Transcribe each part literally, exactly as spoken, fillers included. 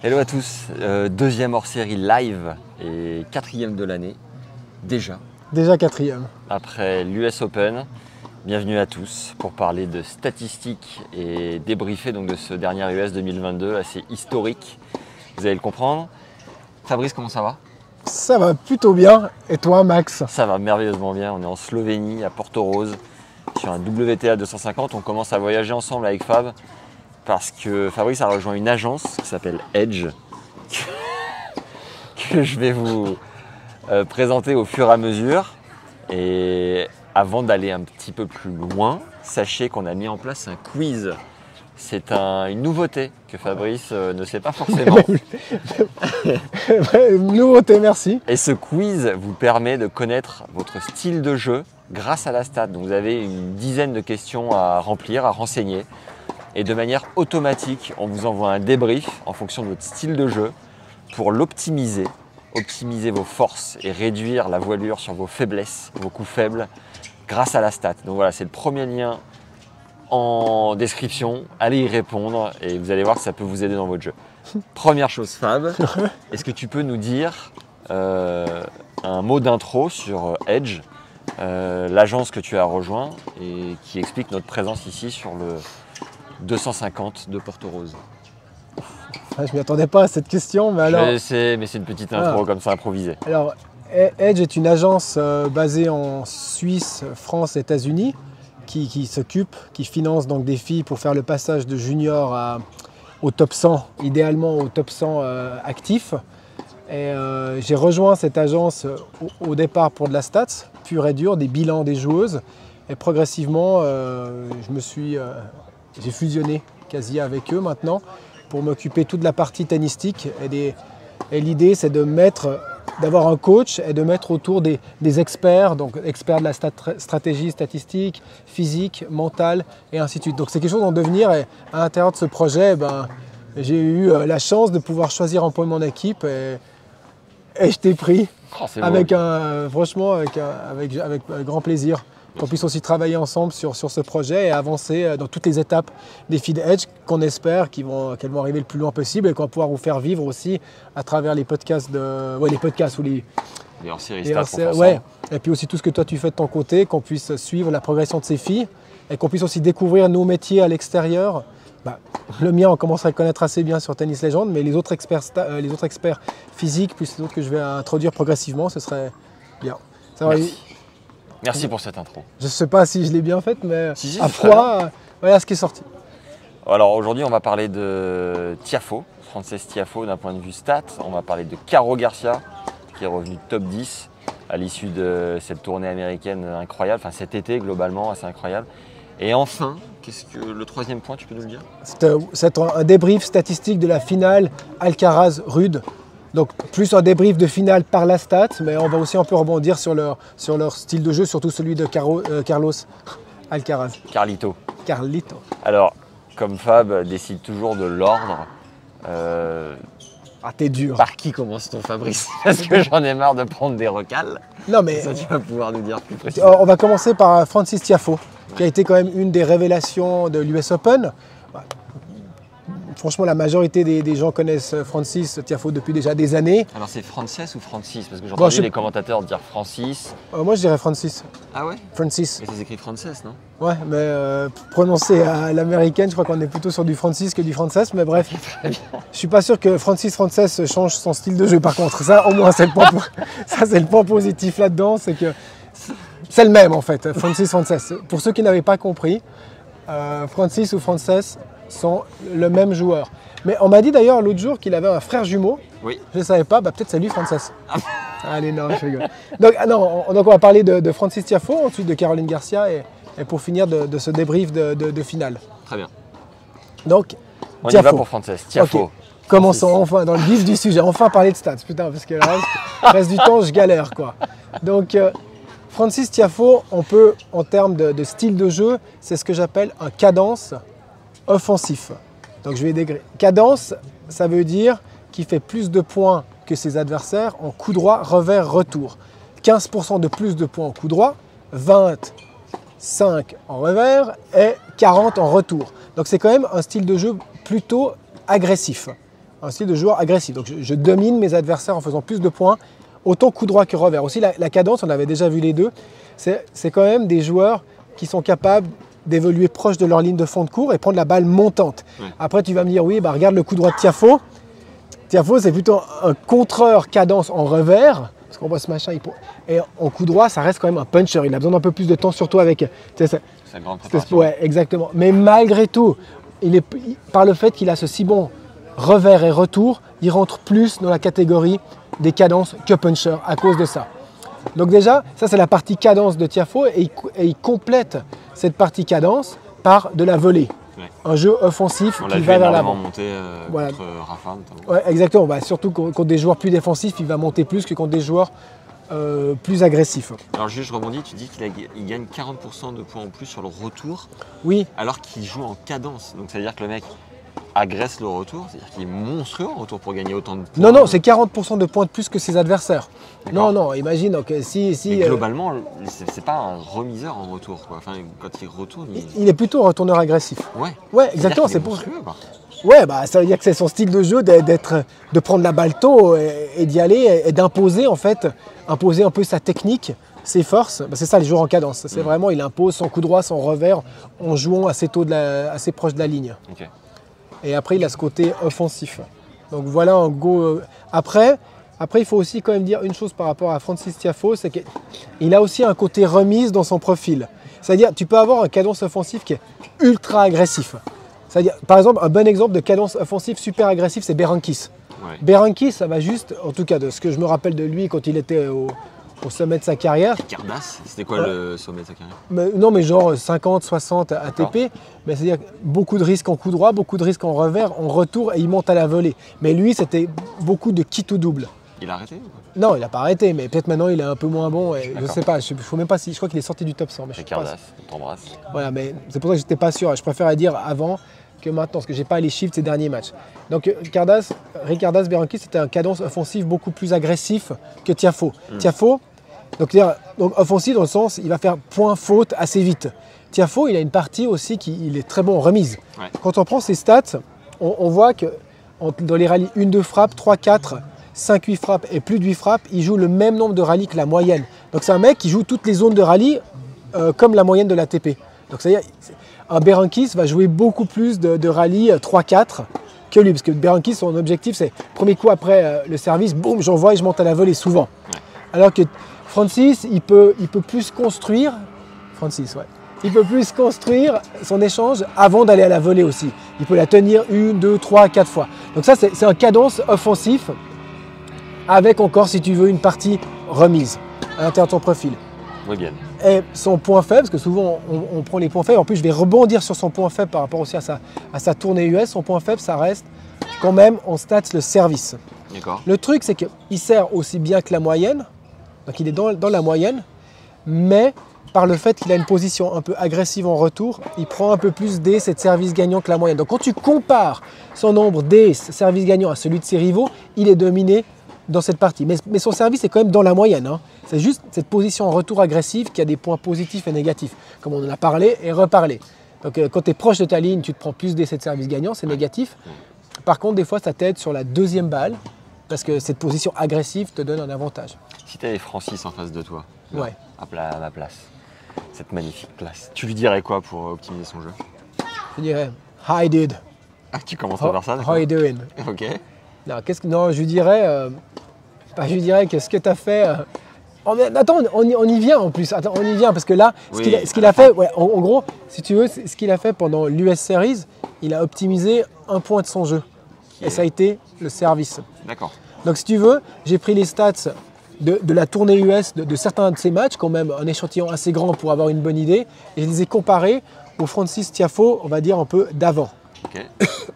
Hello à tous, euh, deuxième hors-série live et quatrième de l'année, déjà. Déjà quatrième. Après l'U S Open, bienvenue à tous pour parler de statistiques et débriefer donc de ce dernier U S deux mille vingt-deux assez historique. Vous allez le comprendre. Fabrice, comment ça va? Ça va plutôt bien. Et toi, Max? Ça va merveilleusement bien. On est en Slovénie, à Porto Rose, sur un W T A deux cent cinquante. On commence à voyager ensemble avec Fab. Parce que Fabrice a rejoint une agence qui s'appelle Edge, que je vais vous euh, présenter au fur et à mesure. Et avant d'aller un petit peu plus loin, sachez qu'on a mis en place un quiz. C'est un, une nouveauté que Fabrice euh, ne sait pas forcément. Nouveauté, merci. Et ce quiz vous permet de connaître votre style de jeu grâce à la stat. Donc vous avez une dizaine de questions à remplir, à renseigner. Et de manière automatique, on vous envoie un débrief en fonction de votre style de jeu pour l'optimiser, optimiser vos forces et réduire la voilure sur vos faiblesses, vos coups faibles, grâce à la stat. Donc voilà, c'est le premier lien en description. Allez y répondre et vous allez voir que ça peut vous aider dans votre jeu. Première chose, Fab, est-ce que tu peux nous dire euh, un mot d'intro sur Edge, euh, l'agence que tu as rejoint et qui explique notre présence ici sur le deux cent cinquante de Porto Rose. Je ne m'y attendais pas à cette question, mais alors... Je sais, mais c'est une petite intro ah. comme ça improvisée. Alors, Edge est une agence euh, basée en Suisse, France, États-Unis, qui, qui s'occupe, qui finance donc des filles pour faire le passage de junior à, au top cent, idéalement au top cent euh, actif. Et euh, j'ai rejoint cette agence au, au départ pour de la stats, pure et dure, des bilans des joueuses. Et progressivement, euh, je me suis... Euh, J'ai fusionné quasi avec eux maintenant pour m'occuper toute la partie tennistique. Et, des, et l'idée, c'est de mettre, d'avoir un coach et de mettre autour des, des experts, donc experts de la stat, stratégie, statistique, physique, mentale et ainsi de suite. Donc c'est quelque chose en devenir. Et à l'intérieur de ce projet, ben, j'ai eu la chance de pouvoir choisir un peu mon équipe et, et je t'ai pris oh, avec un, franchement avec, un, avec, avec, avec grand plaisir. Qu'on puisse aussi travailler ensemble sur, sur ce projet et avancer dans toutes les étapes des filles d'Edge qu'on espère qu'elles vont, qu'elles vont arriver le plus loin possible et qu'on va pouvoir vous faire vivre aussi à travers les podcasts, de, ouais, les podcasts ou les, les hors-séries stats. Ouais. Et puis aussi tout ce que toi tu fais de ton côté, qu'on puisse suivre la progression de ces filles et qu'on puisse aussi découvrir nos métiers à l'extérieur. Bah, le mien, on commence à le connaître assez bien sur Tennis Legend, mais les autres experts, euh, les autres experts physiques, plus les autres que je vais introduire progressivement, ce serait bien. Ça va, Merci. Merci pour cette intro. Je ne sais pas si je l'ai bien faite, mais si, si, à froid, euh, voilà ce qui est sorti. Alors aujourd'hui, on va parler de Tiafoe, Frances Tiafoe d'un point de vue stats. On va parler de Caro Garcia, qui est revenue top dix à l'issue de cette tournée américaine incroyable, enfin cet été globalement assez incroyable. Et enfin, qu'est-ce que le troisième point, tu peux nous le dire? C'est un débrief statistique de la finale Alcaraz-Rude. Donc plus un débrief de finale par la stat, mais on va aussi un peu rebondir sur leur, sur leur style de jeu, surtout celui de Caro, euh, Carlos Alcaraz. Carlito. Carlito. Alors, comme Fab décide toujours de l'ordre, euh, ah t'es dur. Par qui commence-t-on, Fabrice? Parce que j'en ai marre de prendre des recals. Non mais... Ça tu vas pouvoir nous dire plus précisément. On va commencer par Frances Tiafoe, ouais. qui a été quand même une des révélations de l'U S Open. Franchement, la majorité des, des gens connaissent Frances Tiafoe depuis déjà des années. Alors c'est Frances ou Francis? Parce que j'ai entendu bon, les commentateurs dire Francis. Euh, moi je dirais Francis. Ah ouais? Francis. Mais ça s'écrit Frances, non? Ouais, mais euh, prononcé à l'américaine, je crois qu'on est plutôt sur du Francis que du Frances, mais bref. Très bien. Je suis pas sûr que Francis Frances change son style de jeu par contre. Ça, au moins, c'est le point, ça, c'est le point positif là-dedans, c'est que c'est le même en fait, Francis Frances. Pour ceux qui n'avaient pas compris, euh, Francis ou Frances sont le même joueur. Mais on m'a dit d'ailleurs l'autre jour qu'il avait un frère jumeau. Oui. Je ne savais pas, bah, peut-être c'est lui Frances. Ah. Allez, non, je rigole. Donc, ah non, on, donc on va parler de, de Frances Tiafoe, ensuite de Caroline Garcia et, et pour finir de, de ce débrief de, de, de finale. Très bien. Donc, on Tiafoe. y va pour Frances Tiafoe. Okay. Commençons enfin dans le vif du sujet, enfin parler de stats, putain, parce que le reste, le reste du temps, je galère quoi. Donc, euh, Frances Tiafoe, on peut, en termes de, de style de jeu, c'est ce que j'appelle un cadence offensif. Donc je vais dégrader. Cadence, ça veut dire qu'il fait plus de points que ses adversaires en coup droit, revers, retour. quinze pour cent de plus de points en coup droit, vingt-cinq en revers et quarante en retour. Donc c'est quand même un style de jeu plutôt agressif. un style de joueur agressif. Donc je, je domine mes adversaires en faisant plus de points, autant coup droit que revers. Aussi la, la cadence, on avait déjà vu les deux, c'est quand même des joueurs qui sont capables d'évoluer proche de leur ligne de fond de cours et prendre la balle montante. Ouais. Après tu vas me dire, oui, bah, regarde le coup droit de Tiafoe. Tiafoe, c'est plutôt un contreur cadence en revers, parce qu'on voit ce machin, il... et en coup droit, ça reste quand même un puncher. Il a besoin d'un peu plus de temps, surtout avec... C'est sa grande préparation. Ouais, exactement. Mais malgré tout, il est, par le fait qu'il a ce si bon revers et retour, il rentre plus dans la catégorie des cadences que puncher à cause de ça. Donc déjà, ça c'est la partie cadence de Tiafoe et il, et il complète cette partie cadence par de la volée. Ouais. Un jeu offensif on qui va vers l'avant. On l'a vu monter euh, voilà. contre Rafa notamment. Ouais, exactement. Bah, surtout contre des joueurs plus défensifs, il va monter plus que contre des joueurs euh, plus agressifs. Alors juste, je rebondis, tu dis qu'il gagne quarante pour cent de points en plus sur le retour. Oui. Alors qu'il joue en cadence. Donc ça veut dire que le mec agresse le retour, c'est-à-dire qu'il est monstrueux en retour pour gagner autant de points. Non, non, c'est quarante pour cent de points de plus que ses adversaires. Non, non, imagine, donc, si... si Mais globalement, euh, c'est pas un remiseur en retour, quoi. Enfin, quand il retourne... Il, il est plutôt un retourneur agressif. Ouais, ouais exactement, c'est pour... Quoi. Ouais, bah, ça veut dire que c'est son style de jeu d'être, de prendre la balle tôt et, et d'y aller et d'imposer, en fait, imposer un peu sa technique, ses forces. Bah, c'est ça, les joueurs en cadence. C'est mmh. vraiment, il impose son coup droit, son revers, en jouant assez tôt, de la, assez proche de la ligne. Okay. Et après, il a ce côté offensif. Donc voilà, en go. Après, après, il faut aussi quand même dire une chose par rapport à Francis Tiafoe, c'est qu'il a aussi un côté remise dans son profil. C'est-à-dire, tu peux avoir un cadence offensif qui est ultra agressif. C'est-à-dire, par exemple, un bon exemple de cadence offensive super agressif, c'est Berankis. Ouais. Berankis, ça va juste, en tout cas de ce que je me rappelle de lui quand il était au, au sommet de sa carrière. Cardass, c'était quoi euh, le sommet de sa carrière? mais, Non, mais genre cinquante, soixante A T P. Mais c'est-à-dire beaucoup de risques en coup droit, beaucoup de risques en revers, en retour, et il monte à la volée. Mais lui, c'était beaucoup de kit ou double. Il a arrêté ou quoi? Non, il n'a pas arrêté, mais peut-être maintenant il est un peu moins bon. Et je sais pas, je, je, même pas si, je crois qu'il est sorti du top cent. Mais je Cardass, on t'embrasse. Voilà, mais c'est pour ça que j'étais pas sûr. Je préfère dire avant que maintenant, parce que j'ai pas les chiffres de ces derniers matchs. Donc Cardass, Ricardas Berankis, c'était un cadence offensif beaucoup plus agressif que Tiafoe. Mm. Tiafoe, donc, donc offensif dans le sens, il va faire point faute assez vite. Tiafoe, il a une partie aussi qui il est très bon en remise. Ouais. Quand on prend ses stats, on, on voit que en, dans les rallyes un deux frappes, trois quatre, cinq huit frappes et plus de huit frappes, il joue le même nombre de rallyes que la moyenne. Donc c'est un mec qui joue toutes les zones de rallye euh, comme la moyenne de l'A T P. Donc c'est-à-dire un Berankis va jouer beaucoup plus de, de rallyes trois quatre que lui, parce que Berankis, son objectif, c'est premier coup après euh, le service, boum, j'envoie et je monte à la volée souvent. Ouais. Alors que Francis, il peut, il peut plus construire, Francis, ouais, il peut plus construire son échange avant d'aller à la volée aussi. Il peut la tenir une, deux, trois, quatre fois. Donc ça, c'est un cadence offensif avec encore, si tu veux, une partie remise à l'intérieur de ton profil. Oui, bien. Et son point faible, parce que souvent on, on prend les points faibles, en plus je vais rebondir sur son point faible par rapport aussi à sa, à sa tournée U S, son point faible, ça reste quand même en stats le service. D'accord. Le truc, c'est qu'il sert aussi bien que la moyenne, donc il est dans, dans la moyenne, mais par le fait qu'il a une position un peu agressive en retour, il prend un peu plus d'ace et de services gagnants que la moyenne. Donc quand tu compares son nombre d'ace, services gagnants à celui de ses rivaux, il est dominé dans cette partie. Mais, mais son service est quand même dans la moyenne. Hein. C'est juste cette position en retour agressive qui a des points positifs et négatifs, comme on en a parlé et reparlé. Donc euh, quand tu es proche de ta ligne, tu te prends plus d'essais de service gagnant, c'est négatif. Par contre, des fois, ça t'aide sur la deuxième balle, parce que cette position agressive te donne un avantage. Si tu avais Francis en face de toi, là, ouais. à ma place, cette magnifique place, tu lui dirais quoi pour optimiser son jeu? Je dirais « Hi dude ». Ah, tu commences à faire ça? How you doing? Ok. Non, qu'est-ce que, non, je lui dirais, euh, bah, je lui dirais qu'est-ce que tu as fait. Euh, oh, mais, attends, on y, on y vient en plus. Attends, on y vient parce que là, ce oui, qu'il a, ce qu'il a fait, ouais, en, en gros, si tu veux, ce qu'il a fait pendant l'U S Series, il a optimisé un point de son jeu. Qui et est... ça a été le service. D'accord. Donc, si tu veux, j'ai pris les stats de, de la tournée U S de, de certains de ses matchs, quand même un échantillon assez grand pour avoir une bonne idée, et je les ai comparés au Francis Tiafoe, on va dire un peu d'avant. Ok.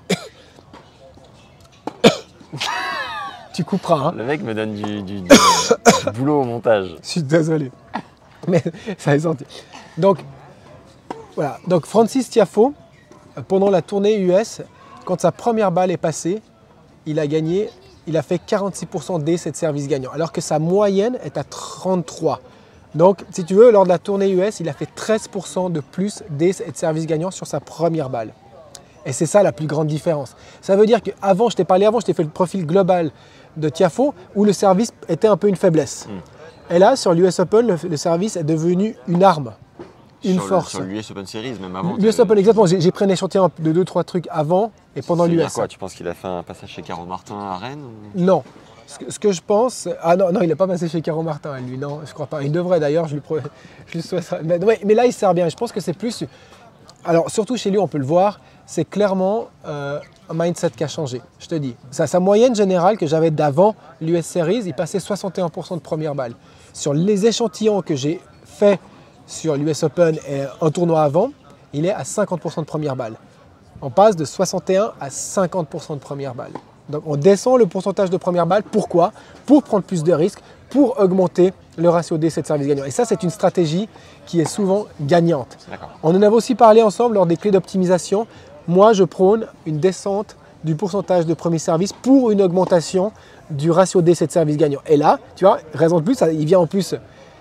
Tu couperas. Hein. Le mec me donne du, du, du, du boulot au montage. Je suis désolé. Mais ça est sorti. Donc, voilà. Donc, Francis Tiafoe, pendant la tournée U S, quand sa première balle est passée, il a gagné, il a fait quarante-six pour cent d'ace et de service gagnant, alors que sa moyenne est à trente-trois. Donc, si tu veux, lors de la tournée U S, il a fait treize pour cent de plus d'ace et de service gagnant sur sa première balle. Et c'est ça la plus grande différence. Ça veut dire qu'avant, je t'ai parlé avant, je t'ai fait le profil global de Tiafoe où le service était un peu une faiblesse. Mm. Et là, sur l'U S Open, le, le service est devenu une arme, une sur force. Le, sur l'U S Open Series, même avant. L'U S Open, exactement. J'ai pris un échantillon de deux trois trucs avant et pendant l'U S. Quoi, tu penses qu'il a fait un passage chez Caro Martin à Rennes ou... Non. Ce que, ce que je pense... Ah non, non il n'est pas passé chez Caro Martin, lui, non, je crois pas. Il devrait d'ailleurs, je lui, pro... je lui souhaite ça. Mais, ouais, mais là, il sert bien. Je pense que c'est plus... Alors, surtout chez lui, on peut le voir, c'est clairement euh, un mindset qui a changé, je te dis. Sa, sa moyenne générale que j'avais d'avant l'U S Series, il passait soixante et un pour cent de première balle. Sur les échantillons que j'ai faits sur l'U S Open et un tournoi avant, il est à cinquante pour cent de première balle. On passe de soixante et un à cinquante pour cent de première balle. Donc on descend le pourcentage de première balle. Pourquoi? Pour prendre plus de risques, pour augmenter le ratio D C de service gagnant. Et ça, c'est une stratégie qui est souvent gagnante. On en avait aussi parlé ensemble lors des clés d'optimisation. Moi, je prône une descente du pourcentage de premier service pour une augmentation du ratio D C de service gagnant. Et là, tu vois, raison de plus, ça, il vient en plus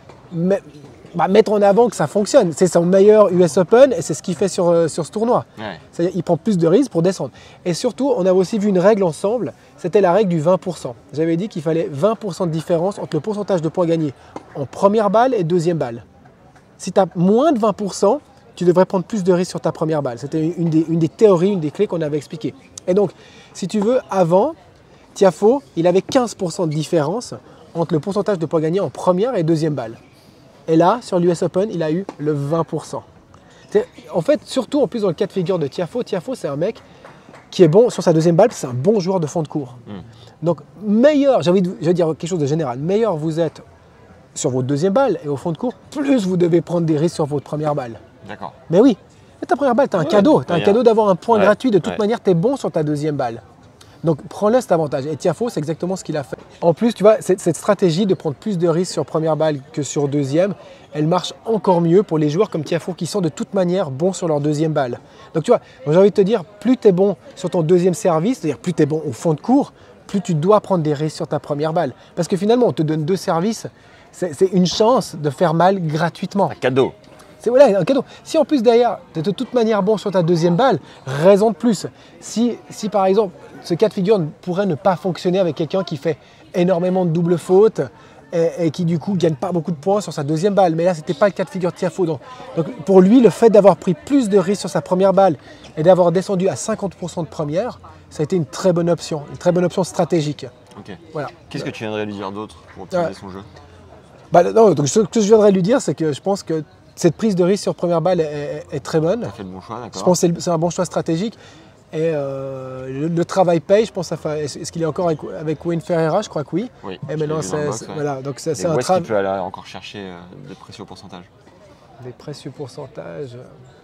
bah, mettre en avant que ça fonctionne. C'est son meilleur U S Open et c'est ce qu'il fait sur, euh, sur ce tournoi. Ouais. C'est-à-dire qu'il prend plus de risques pour descendre. Et surtout, on avait aussi vu une règle ensemble, c'était la règle du vingt pour cent. J'avais dit qu'il fallait vingt pour cent de différence entre le pourcentage de points gagnés en première balle et deuxième balle. Si tu as moins de vingt pour cent, tu devrais prendre plus de risques sur ta première balle. C'était une des, une des théories, une des clés qu'on avait expliquées. Et donc, si tu veux, avant, Tiafoe, il avait quinze pour cent de différence entre le pourcentage de points gagnés en première et deuxième balle. Et là, sur l'U S Open, il a eu le vingt pour cent. En fait, surtout en plus dans le cas de figure de Tiafoe, Tiafoe, c'est un mec qui est bon sur sa deuxième balle, c'est un bon joueur de fond de cours. Mm. Donc, meilleur, j'ai envie de je vais dire quelque chose de général, meilleur vous êtes sur votre deuxième balle et au fond de cours, plus vous devez prendre des risques sur votre première balle. D'accord. Mais oui, mais ta première balle, tu as un ouais, cadeau. Tu as un cadeau d'avoir un point ouais, gratuit. De toute ouais. manière, tu es bon sur ta deuxième balle. Donc, prends-le cet avantage. Et Tiafoe, c'est exactement ce qu'il a fait. En plus, tu vois, cette, cette stratégie de prendre plus de risques sur première balle que sur deuxième, elle marche encore mieux pour les joueurs comme Tiafoe qui sont de toute manière bons sur leur deuxième balle. Donc, tu vois, j'ai envie de te dire, plus tu es bon sur ton deuxième service, c'est-à-dire plus tu es bon au fond de cours, plus tu dois prendre des risques sur ta première balle. Parce que finalement, on te donne deux services, c'est une chance de faire mal gratuitement. Un cadeau. C'est voilà, un cadeau. Si en plus derrière, tu es de toute manière bon sur ta deuxième balle, raison de plus. Si, si par exemple, ce cas de figure pourrait ne pas fonctionner avec quelqu'un qui fait énormément de doubles fautes et, et qui du coup ne gagne pas beaucoup de points sur sa deuxième balle. Mais là, ce n'était pas le cas de figure de Tiafoe. Donc, donc pour lui, le fait d'avoir pris plus de risques sur sa première balle et d'avoir descendu à cinquante pour cent de première, ça a été une très bonne option, une très bonne option stratégique. Ok. Voilà. Qu'est-ce que tu viendrais lui dire d'autre pour optimiser ouais. son jeu? Bah, non, donc ce que je viendrais lui dire, c'est que je pense que cette prise de risque sur première balle est, est, est très bonne. Tu as fait le bon choix, d'accord. Je pense que c'est un bon choix stratégique. Et euh, le, le travail paye, je pense. Est-ce qu'il est encore avec, avec Wayne Ferreira? Je crois que oui. Oui. Et maintenant, c'est ouais. voilà, donc c'est un travail. travail. Tu peux aller encore chercher euh, des précieux pourcentages. Des précieux pourcentages.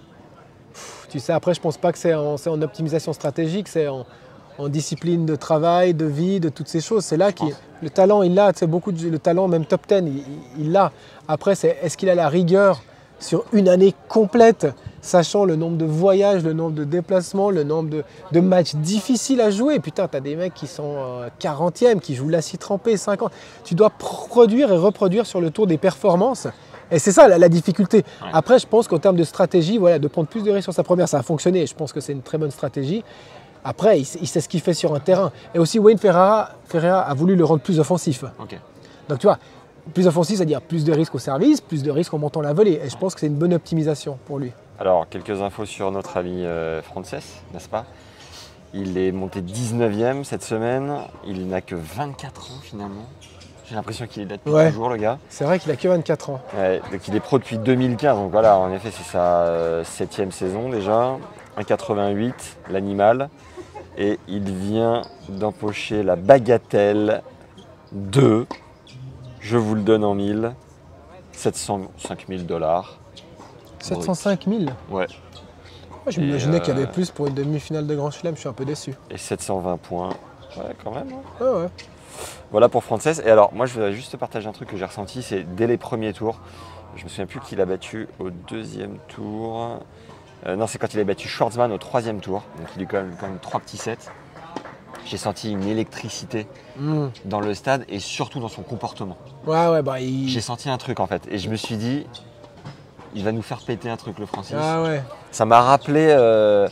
Pff, tu sais, après, je pense pas que c'est en, en optimisation stratégique, c'est en, en discipline de travail, de vie, de toutes ces choses. C'est là que le talent, il l'a. Tu sais, beaucoup de le talent, même top dix, il l'a. Après, c'est est-ce qu'il a la rigueur sur une année complète, sachant le nombre de voyages, le nombre de déplacements, le nombre de, de matchs difficiles à jouer. Putain, tu as des mecs qui sont euh, quarantième, qui jouent la scie trempée, cinquante. Tu dois produire et reproduire sur le tour des performances. Et c'est ça la, la difficulté. Ouais. Après, je pense qu'en termes de stratégie, voilà, de prendre plus de risques sur sa première, ça a fonctionné. Je pense que c'est une très bonne stratégie. Après, il, il sait ce qu'il fait sur un terrain. Et aussi, Wayne Ferreira, Ferreira a voulu le rendre plus offensif. Okay. Donc tu vois, plus offensif, c'est-à-dire plus de risques au service, plus de risques en montant la volée. Et je pense que c'est une bonne optimisation pour lui. Alors, quelques infos sur notre ami euh, Frances, n'est-ce pas? Il est monté dix-neuvième cette semaine. Il n'a que vingt-quatre ans finalement. J'ai l'impression qu'il est là depuis ouais. toujours, le gars. C'est vrai qu'il a que vingt-quatre ans. Ouais, donc il est pro depuis deux mille quinze. Donc voilà, en effet, c'est sa euh, septième saison déjà. un mètre quatre-vingt-huit, l'animal. Et il vient d'empocher la bagatelle de... Je vous le donne en mille, sept cent cinq mille dollars. sept cent cinq mille? Ouais. Moi, je m'imaginais euh... qu'il y avait plus pour une demi-finale de Grand Chelem, je suis un peu déçu. Et sept cent vingt points, ouais, quand même. Hein. Ouais, ouais. Voilà pour Frances. Et alors, moi, je voudrais juste partager un truc que j'ai ressenti, c'est dès les premiers tours, je me souviens plus qui l'a battu au deuxième tour. Euh, non, c'est quand il a battu Schwartzman au troisième tour. Donc, il a quand même, quand même trois petits sets. J'ai senti une électricité mmh. dans le stade et surtout dans son comportement. Ouais, ouais, bah il... J'ai senti un truc en fait et je me suis dit, il va nous faire péter un truc le Francis. Ah ouais. Ça m'a rappelé euh,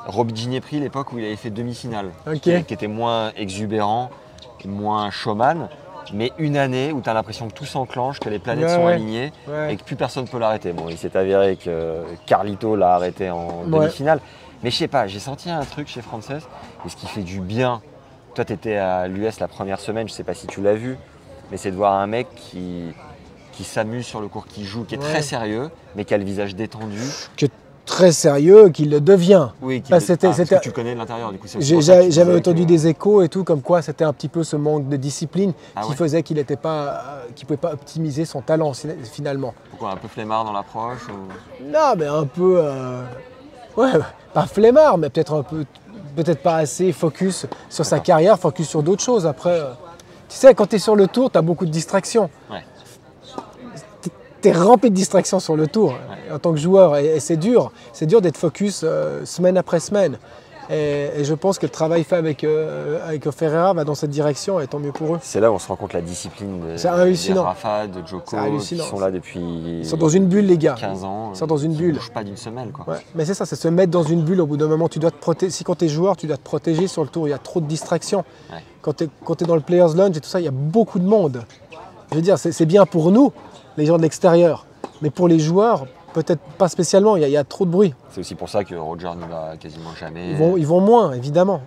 Roby Ginepri, l'époque où il avait fait demi-finale, Ok. qui, qui était moins exubérant, moins showman, mais une année où tu as l'impression que tout s'enclenche, que les planètes Ouais, sont ouais. alignées Ouais. et que plus personne ne peut l'arrêter. Bon, il s'est avéré que Carlito l'a arrêté en Ouais. demi-finale, mais je sais pas, j'ai senti un truc chez Frances, et ce qui fait du bien. Toi, tu étais à l'U S la première semaine, je sais pas si tu l'as vu, mais c'est de voir un mec qui, qui s'amuse sur le court, qui joue, qui est Ouais. très sérieux, mais qui a le visage détendu. Que très sérieux, qu'il le devient. Oui, qui Bah, ah, c'était- parce que c'était- tu le connais de l'intérieur, du coup. c'est aussi J'ai- pour ça que J'avais tu j'avais disais entendu que- des échos et tout, comme quoi c'était un petit peu ce manque de discipline Ah qui ouais faisait qu'il n'était pas, euh, qu'il pouvait pas optimiser son talent sina- finalement. Pourquoi, un peu flemmard dans l'approche ou... Non, mais un peu, euh, ouais, pas flemmard, mais peut-être un peu, peut-être pas assez focus sur sa D'accord. carrière, focus sur d'autres choses. Après, euh, tu sais, quand tu es sur le tour, tu as beaucoup de distractions. Ouais. Tu es rempli de distractions sur le tour en tant que joueur, et, et c'est dur. C'est dur d'être focus euh, semaine après semaine. Et, et je pense que le travail fait avec, euh, avec Ferreira va dans cette direction, et tant mieux pour eux. C'est là où on se rend compte la discipline de, C'est hallucinant. des Rafa, de Djoko, C'est hallucinant. qui sont là depuis Ils sont dans une bulle, les gars. quinze ans. Ils sont dans une qui bulle. bougent pas d'une semelle, quoi. Ouais, mais c'est ça, c'est se mettre dans une bulle. Au bout d'un moment, tu dois te protéger. Si quand tu es joueur, tu dois te protéger sur le tour. Il y a trop de distractions. Ouais. Quand tu es, dans le Players Lounge et tout ça, il y a beaucoup de monde. Je veux dire, c'est c'est bien pour nous, les gens de l'extérieur. Mais pour les joueurs, peut-être pas spécialement. Il y, a, il y a trop de bruit. C'est aussi pour ça que Roger n'y va quasiment jamais. Ils vont, ils vont moins, évidemment.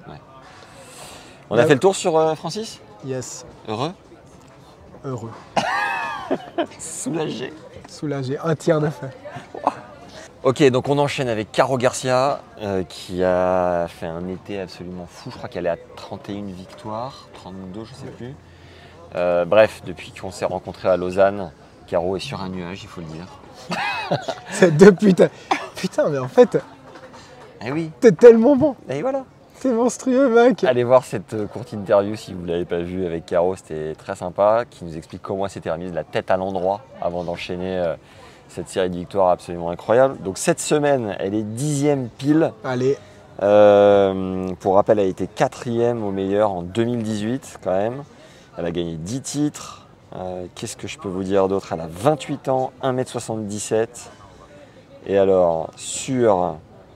On a Ouais. fait le tour sur euh, Francis. Yes, Heureux, heureux, soulagé. soulagé, un tiers de fait. Ok, donc on enchaîne avec Caro Garcia, euh, qui a fait un été absolument fou. Je crois qu'elle est à trente et une victoires, trente-deux, je sais plus. Euh, bref, depuis qu'on s'est rencontrés à Lausanne, Caro est sur un nuage, il faut le dire. C'est depuis. ta- Putain, mais en fait, Eh oui, t'es tellement bon. et voilà. T'es monstrueux, mec. Allez voir cette euh, courte interview si vous ne l'avez pas vue avec Caro, c'était très sympa, qui nous explique comment elle s'était remise la tête à l'endroit avant d'enchaîner euh, cette série de victoires absolument incroyable. Donc cette semaine, elle est dixième pile. Allez, Euh, pour rappel, elle a été quatrième au meilleur en deux mille dix-huit quand même. Elle a gagné dix titres. Euh, Qu'est-ce que je peux vous dire d'autre? Elle a vingt-huit ans, un mètre soixante-dix-sept. Et alors, sur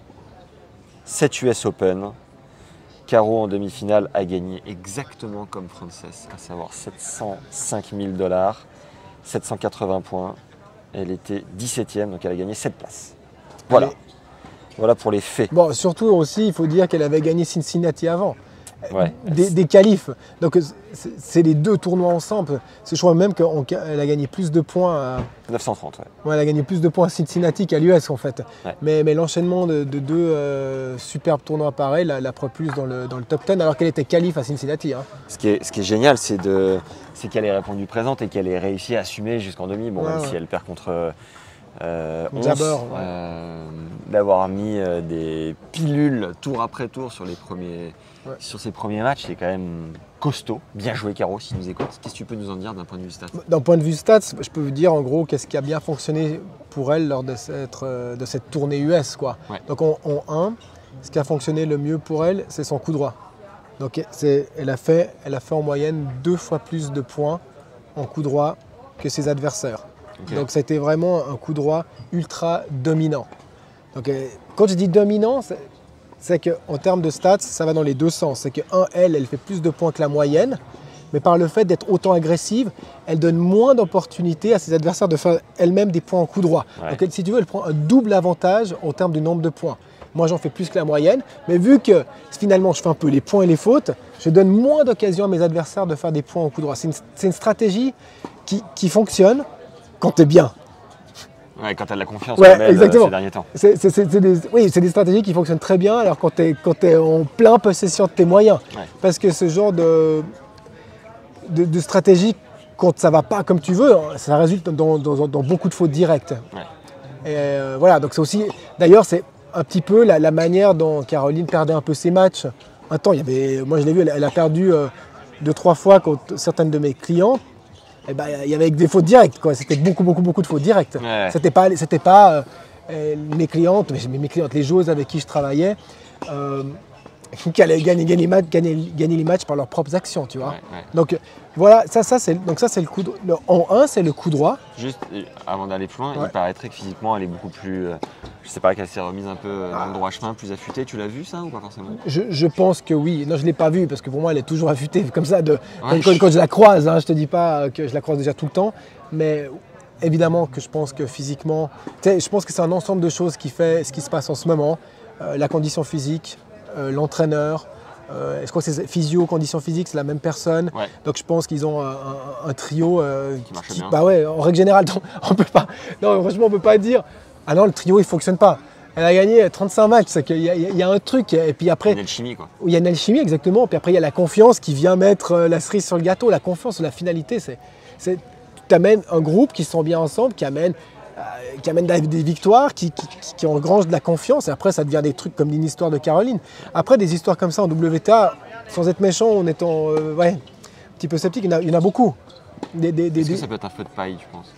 sept U S Open, Caro en demi-finale a gagné exactement comme Frances, à savoir sept cent cinq mille dollars, sept cent quatre-vingts points. Elle était dix-septième, donc elle a gagné sept places. Voilà. Allez. Voilà pour les faits. bon, surtout aussi, il faut dire qu'elle avait gagné Cincinnati avant. Ouais. Des, des qualifs. Donc c'est c'est les deux tournois ensemble. C'est- Je crois même qu'elle a gagné plus de points. À, neuf cent trente, ouais. ouais, elle a gagné plus de points à Cincinnati qu'à l'U S en fait. Ouais. Mais, mais l'enchaînement de, de deux euh, superbes tournois pareils la, la propulse dans le, dans le top dix alors qu'elle était qualif à Cincinnati. Hein. Ce qui est, ce qui est génial, c'est de, c'est qu'elle ait répondu présente et qu'elle ait réussi à assumer jusqu'en demi. Bon, Ouais, même ouais. si elle perd contre euh, Ons, Jabber, ouais. euh, d'avoir mis euh, des pilules tour après tour sur les premiers, Ouais. sur ses premiers matchs, c'est quand même costaud. Bien joué, Caro, si tu nous écoutes. Qu'est-ce que tu peux nous en dire d'un point de vue stat? D'un point de vue stats, je peux vous dire en gros qu'est-ce qui a bien fonctionné pour elle lors de cette, euh, de cette tournée U S. Quoi. Ouais. Donc en, en un, ce qui a fonctionné le mieux pour elle, c'est son coup droit. Donc c'est- elle, a fait, elle a fait en moyenne deux fois plus de points en coup droit que ses adversaires. Ok. Donc c'était vraiment un coup droit ultra dominant. Donc euh, quand je dis dominant, c'est- c'est qu'en termes de stats, ça va dans les deux sens. C'est que un, elle, elle fait plus de points que la moyenne, mais par le fait d'être autant agressive, elle donne moins d'opportunités à ses adversaires de faire elle-même des points en coup droit. Ouais. Donc elle, si tu veux, elle prend un double avantage en termes du nombre de points. Moi, j'en fais plus que la moyenne, mais vu que finalement, je fais un peu les points et les fautes, je donne moins d'occasions à mes adversaires de faire des points en coup droit. C'est une, c'est une stratégie qui, qui fonctionne quand tu es bien. Ouais, quand tu as de la confiance Ouais, en elle, euh, exactement. ces derniers temps. C'est, c'est- c'est- c'est des, oui, c'est des stratégies qui fonctionnent très bien alors quand tu es, quand t'es en plein possession de tes moyens. Ouais. Parce que ce genre de, de, de stratégie, quand ça va pas comme tu veux, ça résulte dans, dans- dans beaucoup de fautes directes. Ouais. Et euh, voilà, donc c'est aussi, d'ailleurs, c'est un petit peu la, la manière dont Caroline perdait un peu ses matchs. Un temps, il y avait, moi je l'ai vu, elle, elle a perdu euh, deux, trois fois contre certaines de mes clientes. Eh ben, il y avait des fautes directes, quoi. C'était beaucoup, beaucoup, beaucoup de fautes directes. Ouais. C'était pas, c'était pas euh, euh, mes clientes, mais mes clientes, les joueuses avec qui je travaillais, euh, qui allaient gagner, gagner, les matchs, gagner, gagner les matchs par leurs propres actions, tu vois. Ouais, ouais. Donc voilà, ça, ça c'est donc ça c'est le coup droit. Le, en un, c'est le coup droit. Juste euh, avant d'aller plus loin, Ouais. il paraîtrait que physiquement elle est beaucoup plus, euh, je sais pas, qu'elle s'est remise un peu euh, dans le droit chemin, plus affûtée. Tu l'as vu ça ou pas forcément? Je, je pense que oui. Non, je ne l'ai pas vue parce que pour moi, elle est toujours affûtée comme ça. De, Ouais, quand, quand- je- quand je la croise, hein, je te dis pas que je la croise déjà tout le temps, mais évidemment que je pense que physiquement, tu sais, je pense que c'est un ensemble de choses qui fait ce qui se passe en ce moment. Euh, la condition physique, euh, l'entraîneur. Euh, je crois que c'est physio, condition physique, c'est la même personne. Ouais. Donc je pense qu'ils ont un, un- un trio euh, Qui marche bien. Bah ouais, en règle générale, on peut pas. Non, franchement, on peut pas dire. Ah non, le trio il fonctionne pas. Elle a gagné trente-cinq matchs, c'est qu'il y, a- il y a un truc. Et puis après, Une alchimie quoi. il y a une alchimie exactement. Puis après, il y a la confiance qui vient mettre euh, la cerise sur le gâteau. La confiance, la finalité, c'est, c'est tu amènes un groupe qui se sent bien ensemble, qui amène, euh, qui amène des des victoires, qui, qui, qui- qui engrange de la confiance. Et après, ça devient des trucs comme une histoire de Caroline. Après, des histoires comme ça en W T A, sans être méchant, en étant euh, ouais, un petit peu sceptique, il y en a, il y en a beaucoup. Des, des, des- Est-ce que des- ça peut être un feu de paille, tu penses?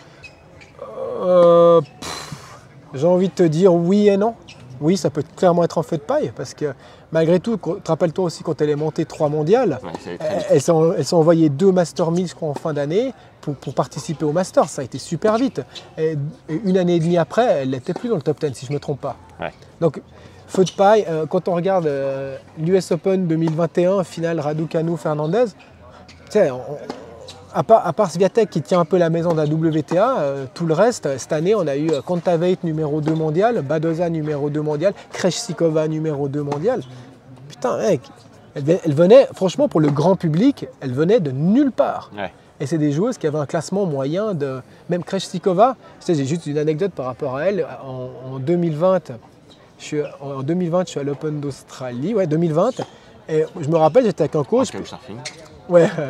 Euh, pff, j'ai envie de te dire oui et non. Oui, ça peut clairement être un feu de paille parce que malgré tout, quand- te rappelle-toi aussi quand elle est montée trois mondiales, Ouais, ça allait très elle, vite. elle s'est elle s'est envoyé deux Master mille je crois, en fin d'année pour, pour participer au Master. Ça a été super vite. Et, et une année et demie après, elle n'était plus dans le top dix si je ne me trompe pas. Ouais. Donc, feu de paille, euh, quand on regarde euh, l'U S Open deux mille vingt et un, finale Raducanu, Fernandez, tu sais, on- à part, à part Swiatek qui tient un peu la maison de la W T A, euh, tout le reste, cette année, on a eu Kontaveit numéro deux mondial, Badoza numéro deux mondial, Krejcikova numéro deux mondial. Putain, mec, elle, ve- elle venait, franchement, pour le grand public, elle venait de nulle part. Ouais. Et c'est des joueuses qui avaient un classement moyen de... Même Krejcikova, tu sais, j'ai juste une anecdote par rapport à elle. En, en deux mille vingt, je suis, en deux mille vingt, je suis à l'Open d'Australie, ouais, deux mille vingt. Et je me rappelle, j'étais avec un En coach. couchsurfing. Ouais. euh,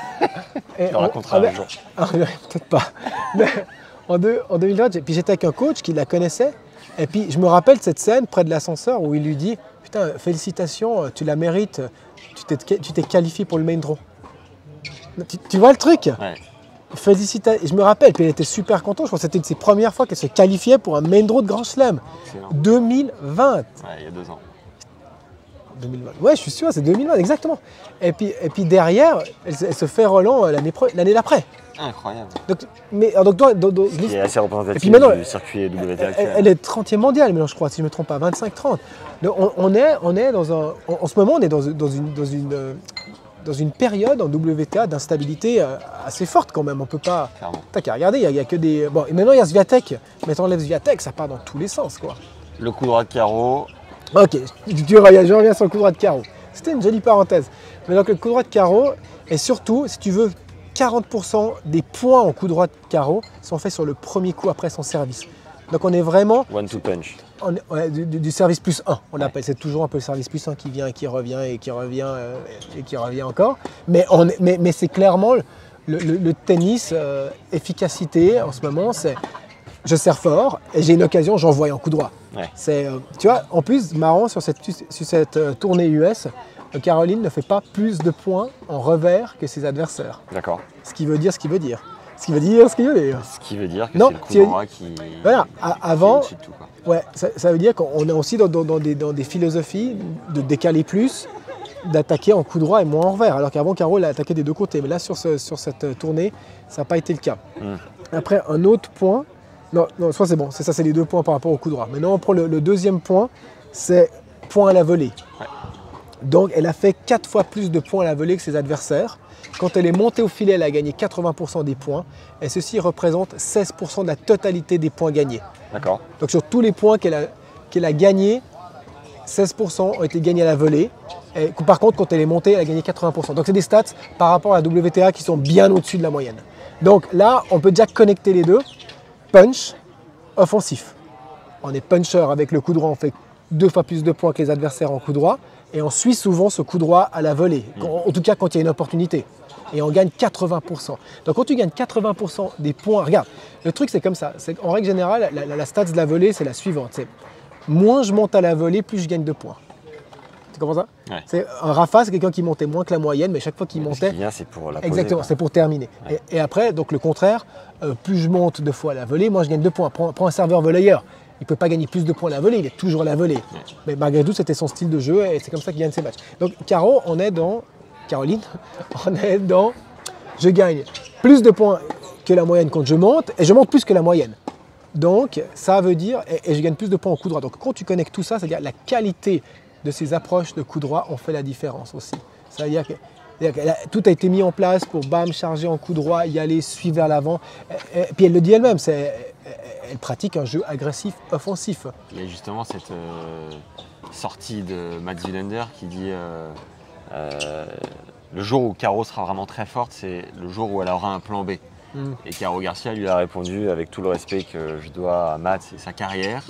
et Je te on- raconterai ah, mais- un jour. ah, ouais, peut-être pas. Mais en, deux- en deux mille vingt, j'ai- puis j'étais avec un coach qui la connaissait. Et puis je me rappelle cette scène près de l'ascenseur où il lui dit « Putain, félicitations, tu la mérites, tu t'es, tu t'es qualifié pour le main draw. » tu, tu vois le truc? Ouais. Félicitations. Je me rappelle, puis elle était super contente. Je crois que c'était une de ses premières fois qu'elle se qualifiait pour un main draw de Grand Chelem. Excellent. deux mille vingt. Ouais, il y a deux ans. deux mille vingt. Ouais, je suis sûr, c'est deux mille vingt, exactement. Et puis, et puis derrière, elle, se- elle se fait Roland euh, l'année, pro- l'année d'après. Incroyable. Donc, mais, alors, donc, toi, donc, donc, Qui est assez Et représentatif puis maintenant, du circuit W T A elle, actuel. elle est trentième mondiale, mais je crois, si je ne me trompe pas, vingt-cinq trente. Donc, on, on est, on est dans un. En, en ce moment, on est dans, dans une, dans, une, euh, dans une période en W T A d'instabilité euh, assez forte quand même. On peut pas. Clairement. T'as qu'à regarder, il n'y a, il y a que des. Bon, et maintenant, il y a Swiatek. Mais t'enlèves Swiatek, ça part dans tous les sens, quoi. Le coup droit de carreau. Ok, tu, tu reviens, je reviens sur le coup droit de carreau. C'était une jolie parenthèse. Mais donc le coup droit de carreau, et surtout, si tu veux, quarante pour cent des points en coup droit de carreau sont faits sur le premier coup après son service. Donc on est vraiment One two punch. on est- ouais, du, du- du service plus un. On Ouais. appelle, c'est toujours un peu le service plus un qui vient et qui revient et qui revient euh, et qui revient encore. Mais, on est- mais, mais c'est clairement le, le- le tennis euh, efficacité en ce moment, c'est je serre fort et j'ai une occasion, j'envoie un coup droit. Ouais. C'est, euh, tu vois, en plus, marrant sur cette, sur cette euh, tournée U S, euh, Caroline ne fait pas plus de points en revers que ses adversaires. D'accord. Ce qui veut dire ce qui veut dire. Ce qui veut dire ce qui veut dire. Ce qui veut dire que Non, c'est le coup tu- droit qui. Voilà, qui- à- qui est avant- au-dessus de tout, quoi. Ouais, ça, ça veut dire qu'on est aussi dans, dans- dans des, dans des philosophies de décaler plus, d'attaquer en coup droit et moins en revers. Alors qu'avant, Caro, elle a attaqué des deux côtés. Mais là, sur, ce- sur cette euh, tournée, ça n'a pas été le cas. Mm. Après, un autre point. Non, non, soit c'est bon, c'est ça, c'est les deux points par rapport au coup droit. Maintenant, on prend le, le deuxième point, c'est point à la volée. Ouais. Donc, elle a fait quatre fois plus de points à la volée que ses adversaires. Quand elle est montée au filet, elle a gagné quatre-vingts pour cent des points. Et ceci représente seize pour cent de la totalité des points gagnés. D'accord. Donc, sur tous les points qu'elle a, qu'elle a gagnés, seize pour cent ont été gagnés à la volée. Et par contre, quand elle est montée, elle a gagné quatre-vingts pour cent. Donc, c'est des stats par rapport à la W T A qui sont bien au-dessus de la moyenne. Donc là, on peut déjà connecter les deux. Punch, offensif. On est puncher avec le coup droit, on fait deux fois plus de points que les adversaires en coup droit. Et on suit souvent ce coup droit à la volée, en, en tout cas quand il y a une opportunité. Et on gagne quatre-vingts pour cent. Donc quand tu gagnes quatre-vingts pour cent des points, regarde, le truc c'est comme ça. C'est qu'en règle générale, la, la, la stats de la volée, c'est la suivante. C'est moins je monte à la volée, plus je gagne de points. Tu comprends ça? Ouais. C'est, un Rafa, c'est quelqu'un qui montait moins que la moyenne, mais chaque fois qu'il Ce montait, qui vient, c'est pour la poser, exactement, quoi. c'est pour terminer. Ouais. Et, et après, donc le contraire, euh, plus je monte deux fois à la volée, moi je gagne deux points. Prends, prends un serveur volleyeur. il ne peut pas gagner plus de points à la volée, il est toujours à la volée. Ouais. Mais malgré tout, c'était son style de jeu et c'est comme ça qu'il gagne ses matchs. Donc Caro, on est dans, Caroline, on est dans, je gagne plus de points que la moyenne quand je monte et je monte plus que la moyenne. Donc ça veut dire, et, et je gagne plus de points au coup droit. Donc quand tu connectes tout ça, c'est-à-dire la qualité de ces approches de coup droit, on fait la différence aussi. C'est-à-dire que tout a été mis en place pour bam, charger en coup droit, y aller, suivre vers l'avant. Et, et puis elle le dit elle-même, c'est, elle pratique un jeu agressif, offensif. Il y a justement cette euh, sortie de Mats Wilander qui dit euh, euh, le jour où Caro sera vraiment très forte, c'est le jour où elle aura un plan B. Mm. Et Caro Garcia lui a répondu avec tout le respect que je dois à Mats et sa carrière.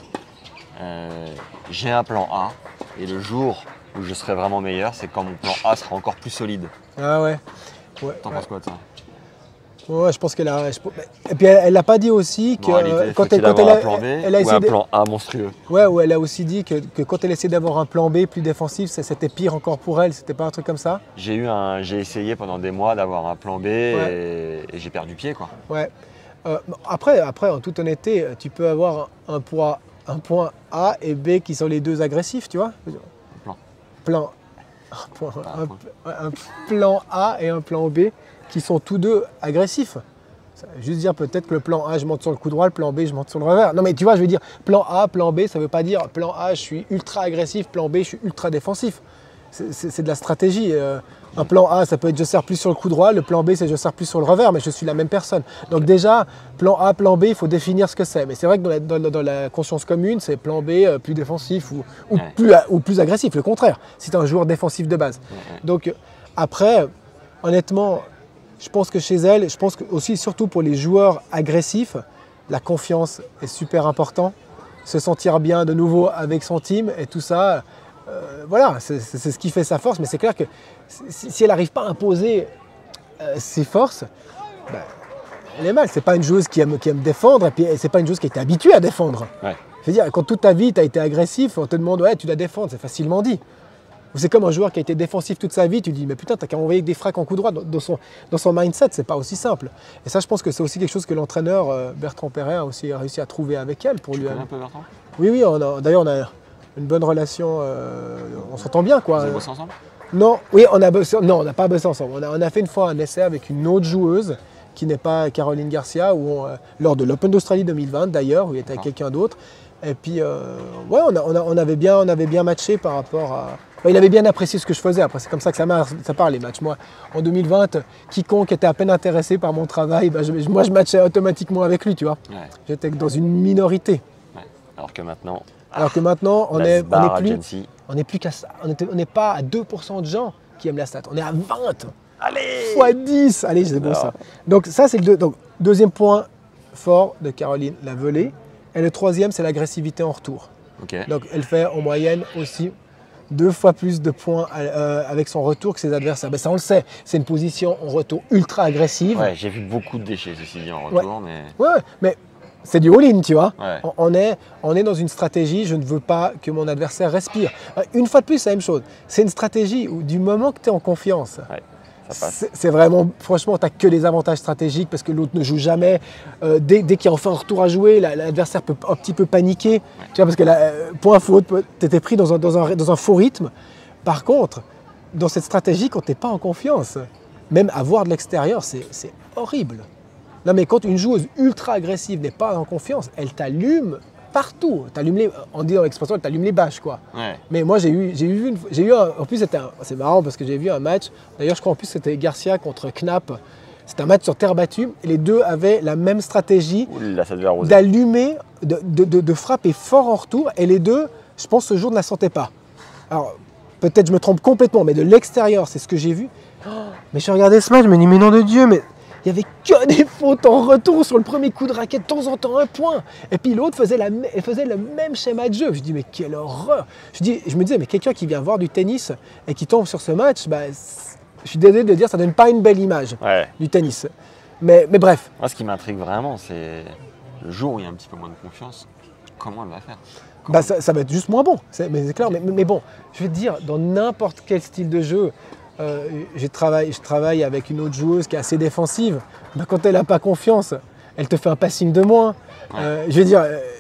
Euh, j'ai un plan A et le jour où je serai vraiment meilleur, c'est quand mon plan A sera encore plus solide. Ah ouais. ouais T'en ouais. penses quoi de ça? Ouais, je pense qu'elle a. Je, et puis elle l'a pas dit aussi que réalité, quand elle, quand elle a a, un plan B elle a ou essayé un de, plan A monstrueux. Ouais, ou elle a aussi dit que, que quand elle essayait d'avoir un plan B plus défensif, c'était pire encore pour elle. C'était pas un truc comme ça? J'ai eu un, j'ai essayé pendant des mois d'avoir un plan B ouais. et, et j'ai perdu pied quoi. Ouais. Euh, après, après, en toute honnêteté, tu peux avoir un point, un point A et B qui sont les deux agressifs, tu vois? Plan. Plan. Un, point, un, un plan A et un plan B qui sont tous deux agressifs. Ça veut juste dire peut-être que le plan A, je monte sur le coup droit, le plan B, je monte sur le revers. Non mais tu vois, je veux dire, plan A, plan B, ça ne veut pas dire plan A, je suis ultra agressif, plan B, je suis ultra défensif. C'est de la stratégie. Un plan A, ça peut être je sers plus sur le coup droit, le plan B, c'est je sers plus sur le revers, mais je suis la même personne. Donc déjà, plan A, plan B, il faut définir ce que c'est. Mais c'est vrai que dans la, dans, dans la conscience commune, c'est plan B plus défensif ou, ou, ouais. plus, ou plus agressif, le contraire, si tu es un joueur défensif de base. Ouais. Donc après, honnêtement, je pense que chez elle, je pense que aussi, surtout pour les joueurs agressifs, la confiance est super important. Se sentir bien de nouveau avec son team et tout ça, euh, voilà, c'est ce qui fait sa force. Mais c'est clair que si, si elle n'arrive pas à imposer euh, ses forces, ben, elle est mal. C'est pas une joueuse qui aime, qui aime défendre et puis c'est pas une joueuse qui a été habituée à défendre. Ouais. Je veux dire, quand toute ta vie tu as été agressif, on te demande ouais, tu dois défendre, c'est facilement dit. C'est comme un joueur qui a été défensif toute sa vie, tu dis mais putain, t'as qu'à envoyer des fracs en coup droit dans son, dans son mindset, c'est pas aussi simple. Et ça, je pense que c'est aussi quelque chose que l'entraîneur euh, Bertrand Perret a aussi réussi à trouver avec elle. Pour tu lui. connais un peu Bertrand? Oui, oui, d'ailleurs on a une bonne relation, euh, on s'entend bien quoi. Vous avez bossé ensemble? Non, oui, on a bossé, non, on n'a pas bossé ensemble. On a, on a fait une fois un essai avec une autre joueuse qui n'est pas Caroline Garcia, où on, euh, lors de l'Open d'Australie deux mille vingt d'ailleurs, où il était avec quelqu'un d'autre. Et puis, euh, ouais, on, a, on, a, on, avait bien, on avait bien matché par rapport à... Enfin, il avait bien apprécié ce que je faisais. Après, c'est comme ça que ça, ça part les matchs. Moi, en deux mille vingt, quiconque était à peine intéressé par mon travail, bah, je, moi, je matchais automatiquement avec lui, tu vois. Ouais. J'étais dans une minorité. Ouais. Alors que maintenant... Alors que maintenant, on n'est plus, on est plus qu'à ça. On n'est pas à deux pour cent de gens qui aiment la stat. On est à vingt. Allez fois dix. Allez, c'est bon ça. Donc ça, c'est le deux, donc, deuxième point fort de Caroline, la volée. Et le troisième, c'est l'agressivité en retour. Okay. Donc elle fait en moyenne aussi deux fois plus de points euh, avec son retour que ses adversaires. Ben, ça, on le sait, c'est une position en retour ultra agressive. Ouais, j'ai vu beaucoup de déchets, ceci dit, en retour. Ouais. Mais, ouais, mais c'est du all-in, tu vois. Ouais. On, on, est, on est dans une stratégie, je ne veux pas que mon adversaire respire. Une fois de plus, c'est la même chose. C'est une stratégie où du moment que tu es en confiance, ouais. C'est vraiment, franchement, tu n'as que les avantages stratégiques parce que l'autre ne joue jamais. Euh, dès dès qu'il y a enfin un retour à jouer, l'adversaire peut un petit peu paniquer. Ouais. Tu vois, parce que là, point faute, tu étais pris dans un, dans, un, dans un faux rythme. Par contre, dans cette stratégie, quand tu n'es pas en confiance, même à voir de l'extérieur, c'est horrible. Non, mais quand une joueuse ultra agressive n'est pas en confiance, elle t'allume partout. T'allumes les, on dit dans l'expression, elle t'allume les bâches, quoi. Ouais. Mais moi, j'ai eu, j'ai eu, j'ai eu un, en plus, c'est marrant parce que j'ai vu un match. D'ailleurs, je crois en plus c'était Garcia contre Knapp. C'était un match sur terre battue et les deux avaient la même stratégie d'allumer, de, de, de, de frapper fort en retour. Et les deux, je pense, ce jour ne la sentaient pas. Alors, peut-être je me trompe complètement, mais de l'extérieur, c'est ce que j'ai vu. Oh, mais je regardais ce match, je me dis, mais nom de Dieu, mais il n'y avait que des fautes en retour sur le premier coup de raquette, de temps en temps un point. Et puis l'autre faisait, la, faisait le même schéma de jeu. Je dis, mais quelle horreur. Je, dis, je me disais, mais quelqu'un qui vient voir du tennis et qui tombe sur ce match, bah, je suis désolé de dire, ça ne donne pas une belle image ouais. du tennis. Mais, mais bref. Moi, ce qui m'intrigue vraiment, c'est le jour où il y a un petit peu moins de confiance, comment elle va faire? Bah, ça, ça va être juste moins bon, mais c'est clair. Mais, mais bon, je vais te dire, dans n'importe quel style de jeu, Euh, je, travaille, je travaille avec une autre joueuse qui est assez défensive. Ben, quand elle n'a pas confiance, elle te fait un passing de moins. Ouais. Euh, je veux dire,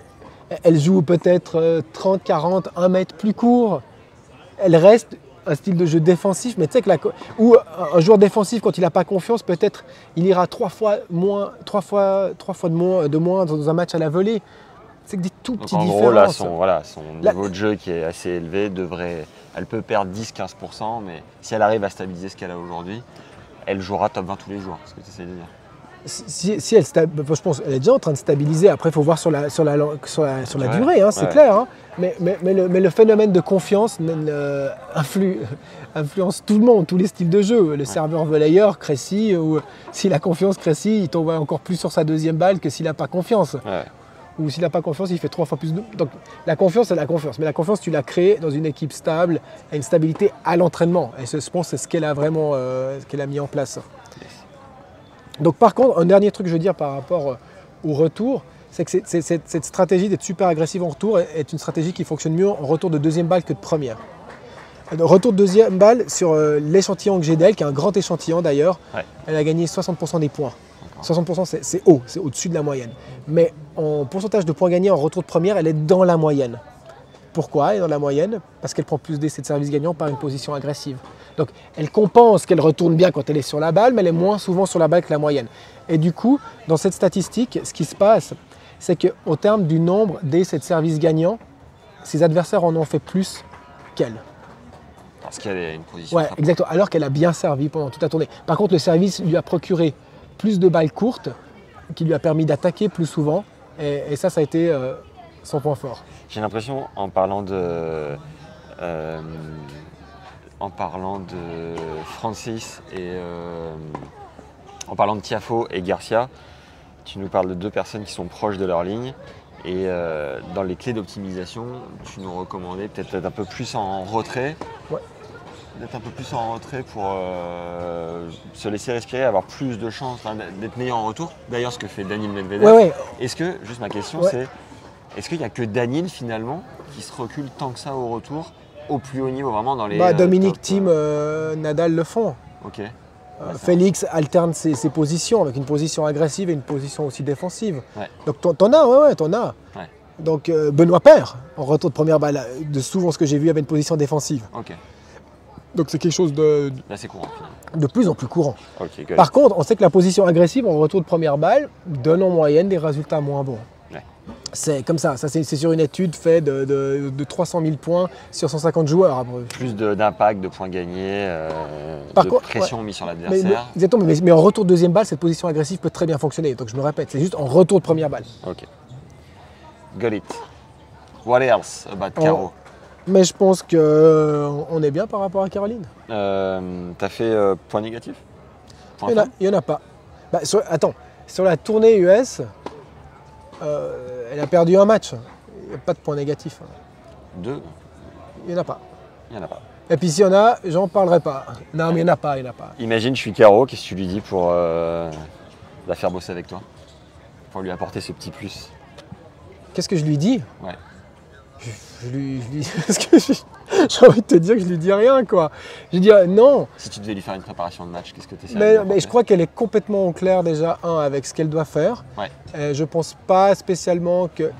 Elle joue peut-être euh, trente, quarante, un mètre plus court. Elle reste un style de jeu défensif, mais tu sais que la, ou un joueur défensif, quand il n'a pas confiance, peut-être il ira trois fois moins, trois fois, trois fois de moins, de moins dans un match à la volée. C'est que des tout petits Donc en différences. gros, là, son, voilà, son La- niveau de jeu qui est assez élevé devrait. Elle peut perdre dix à quinze pour cent, mais si elle arrive à stabiliser ce qu'elle a aujourd'hui, elle jouera top vingt tous les jours. C'est ce que tu essaies de dire. Si, si elle, sta- je pense, elle est déjà en train de stabiliser. Après, il faut voir sur la, sur la, sur la, sur la Ouais, durée, hein, c'est ouais. clair. Hein. Mais, mais, mais, le, mais le phénomène de confiance n- n- influe, influence tout le monde, tous les styles de jeu. Le serveur volleyeur, Cressy, ou s'il a confiance, Cressy, il tombe encore plus sur sa deuxième balle que s'il n'a pas confiance. Ouais. Ou s'il n'a pas confiance, il fait trois fois plus de... Donc la confiance, c'est la confiance. Mais la confiance, tu l'as créée dans une équipe stable, et une stabilité à l'entraînement. Et ce, je pense que c'est ce qu'elle a vraiment euh, ce qu'elle a mis en place. Donc par contre, un dernier truc que je veux dire par rapport au retour, c'est que c'est- c'est- c'est- cette stratégie d'être super agressive en retour est- est une stratégie qui fonctionne mieux en retour de deuxième balle que de première. Le retour de deuxième balle sur euh, l'échantillon que j'ai d'elle, qui est un grand échantillon d'ailleurs, Ouais. elle a gagné soixante pour cent des points. soixante pour cent c'est c'est haut, c'est au-dessus de la moyenne. Mais en pourcentage de points gagnés en retour de première, elle est dans la moyenne. Pourquoi elle est dans la moyenne? Parce qu'elle prend plus d'essais de service gagnant par une position agressive. Donc elle compense qu'elle retourne bien quand elle est sur la balle, mais elle est moins souvent sur la balle que la moyenne. Et du coup, dans cette statistique, ce qui se passe, c'est qu'au terme du nombre d'essais de service gagnant, ses adversaires en ont fait plus qu'elle. Parce qu'elle est une position. Ouais, frappe. exactement. Alors qu'elle a bien servi pendant toute la tournée. Par contre, le service lui a procuré plus de balles courtes, qui lui a permis d'attaquer plus souvent. Et, et ça, ça a été euh, son point fort. J'ai l'impression, en parlant de. euh, en parlant de Francis et. euh, en parlant de Tiafoe et Garcia, tu nous parles de deux personnes qui sont proches de leur ligne. Et euh, dans les clés d'optimisation, tu nous recommandais peut-être d'être un peu plus en retrait. Ouais. D'être un peu plus en retrait pour euh, se laisser respirer, avoir plus de chances enfin, d'être meilleur en retour. D'ailleurs, ce que fait Daniil Medvedev. Ouais, ouais. Est-ce que, juste ma question, Ouais. c'est est-ce qu'il n'y a que Daniil finalement qui se recule tant que ça au retour, au plus haut niveau, vraiment dans les. Bah, euh, Dominique top, Thiem, euh, Nadal le font. Ok. Euh, Ouais, ça. Félix alterne ses, ses positions avec une position agressive et une position aussi défensive. Ouais. Donc t'en, t'en as, ouais, ouais, t'en as. Ouais. Donc euh, Benoît Paire, en retour de première balle, de souvent ce que j'ai vu, avait une position défensive. Ok. Donc c'est quelque chose de, Là, c'est courant finalement. de plus en plus courant. Ok, good. Par contre, on sait que la position agressive en retour de première balle donne en moyenne des résultats moins bons. Ouais. C'est comme ça, ça c'est, c'est sur une étude faite de, de, de trois cent mille points sur cent cinquante joueurs. Après. Plus de- d'impact, de points gagnés, euh, Par de contre, pression mise sur Mais, mais- l'adversaire. exactement, mais, mais en retour de deuxième balle, cette position agressive peut très bien fonctionner. Donc je me répète, c'est juste en retour de première balle. Ok. Got it. What else about Oh. Caro? Mais je pense qu'on est bien par rapport à Caroline. Euh, T'as fait euh, point négatif? Point Il n'y en, a- faible il y en a pas. Bah, sur- attends, sur la tournée U S, euh, elle a perdu un match. Il n'y a pas de point négatif. Deux? Il n'y en a pas. Il n'y en a pas. Et puis s'il y en a, j'en parlerai pas. Non, mais il n'y en a pas, il n'y en a pas. Imagine, je suis Caro, qu'est-ce que tu lui dis pour euh, la faire bosser avec toi? Pour lui apporter ce petit plus? Qu'est-ce que je lui dis? Ouais. Je, je lui, je lui- parce que je- j'ai envie de te dire que je lui dis rien, quoi. Je lui dis euh, non. Si tu devais lui faire une préparation de match, qu'est-ce que tu essaies Mais, mais je crois qu'elle est complètement au clair déjà, un, avec ce qu'elle doit faire. Ouais. Euh, je pense pas spécialement que...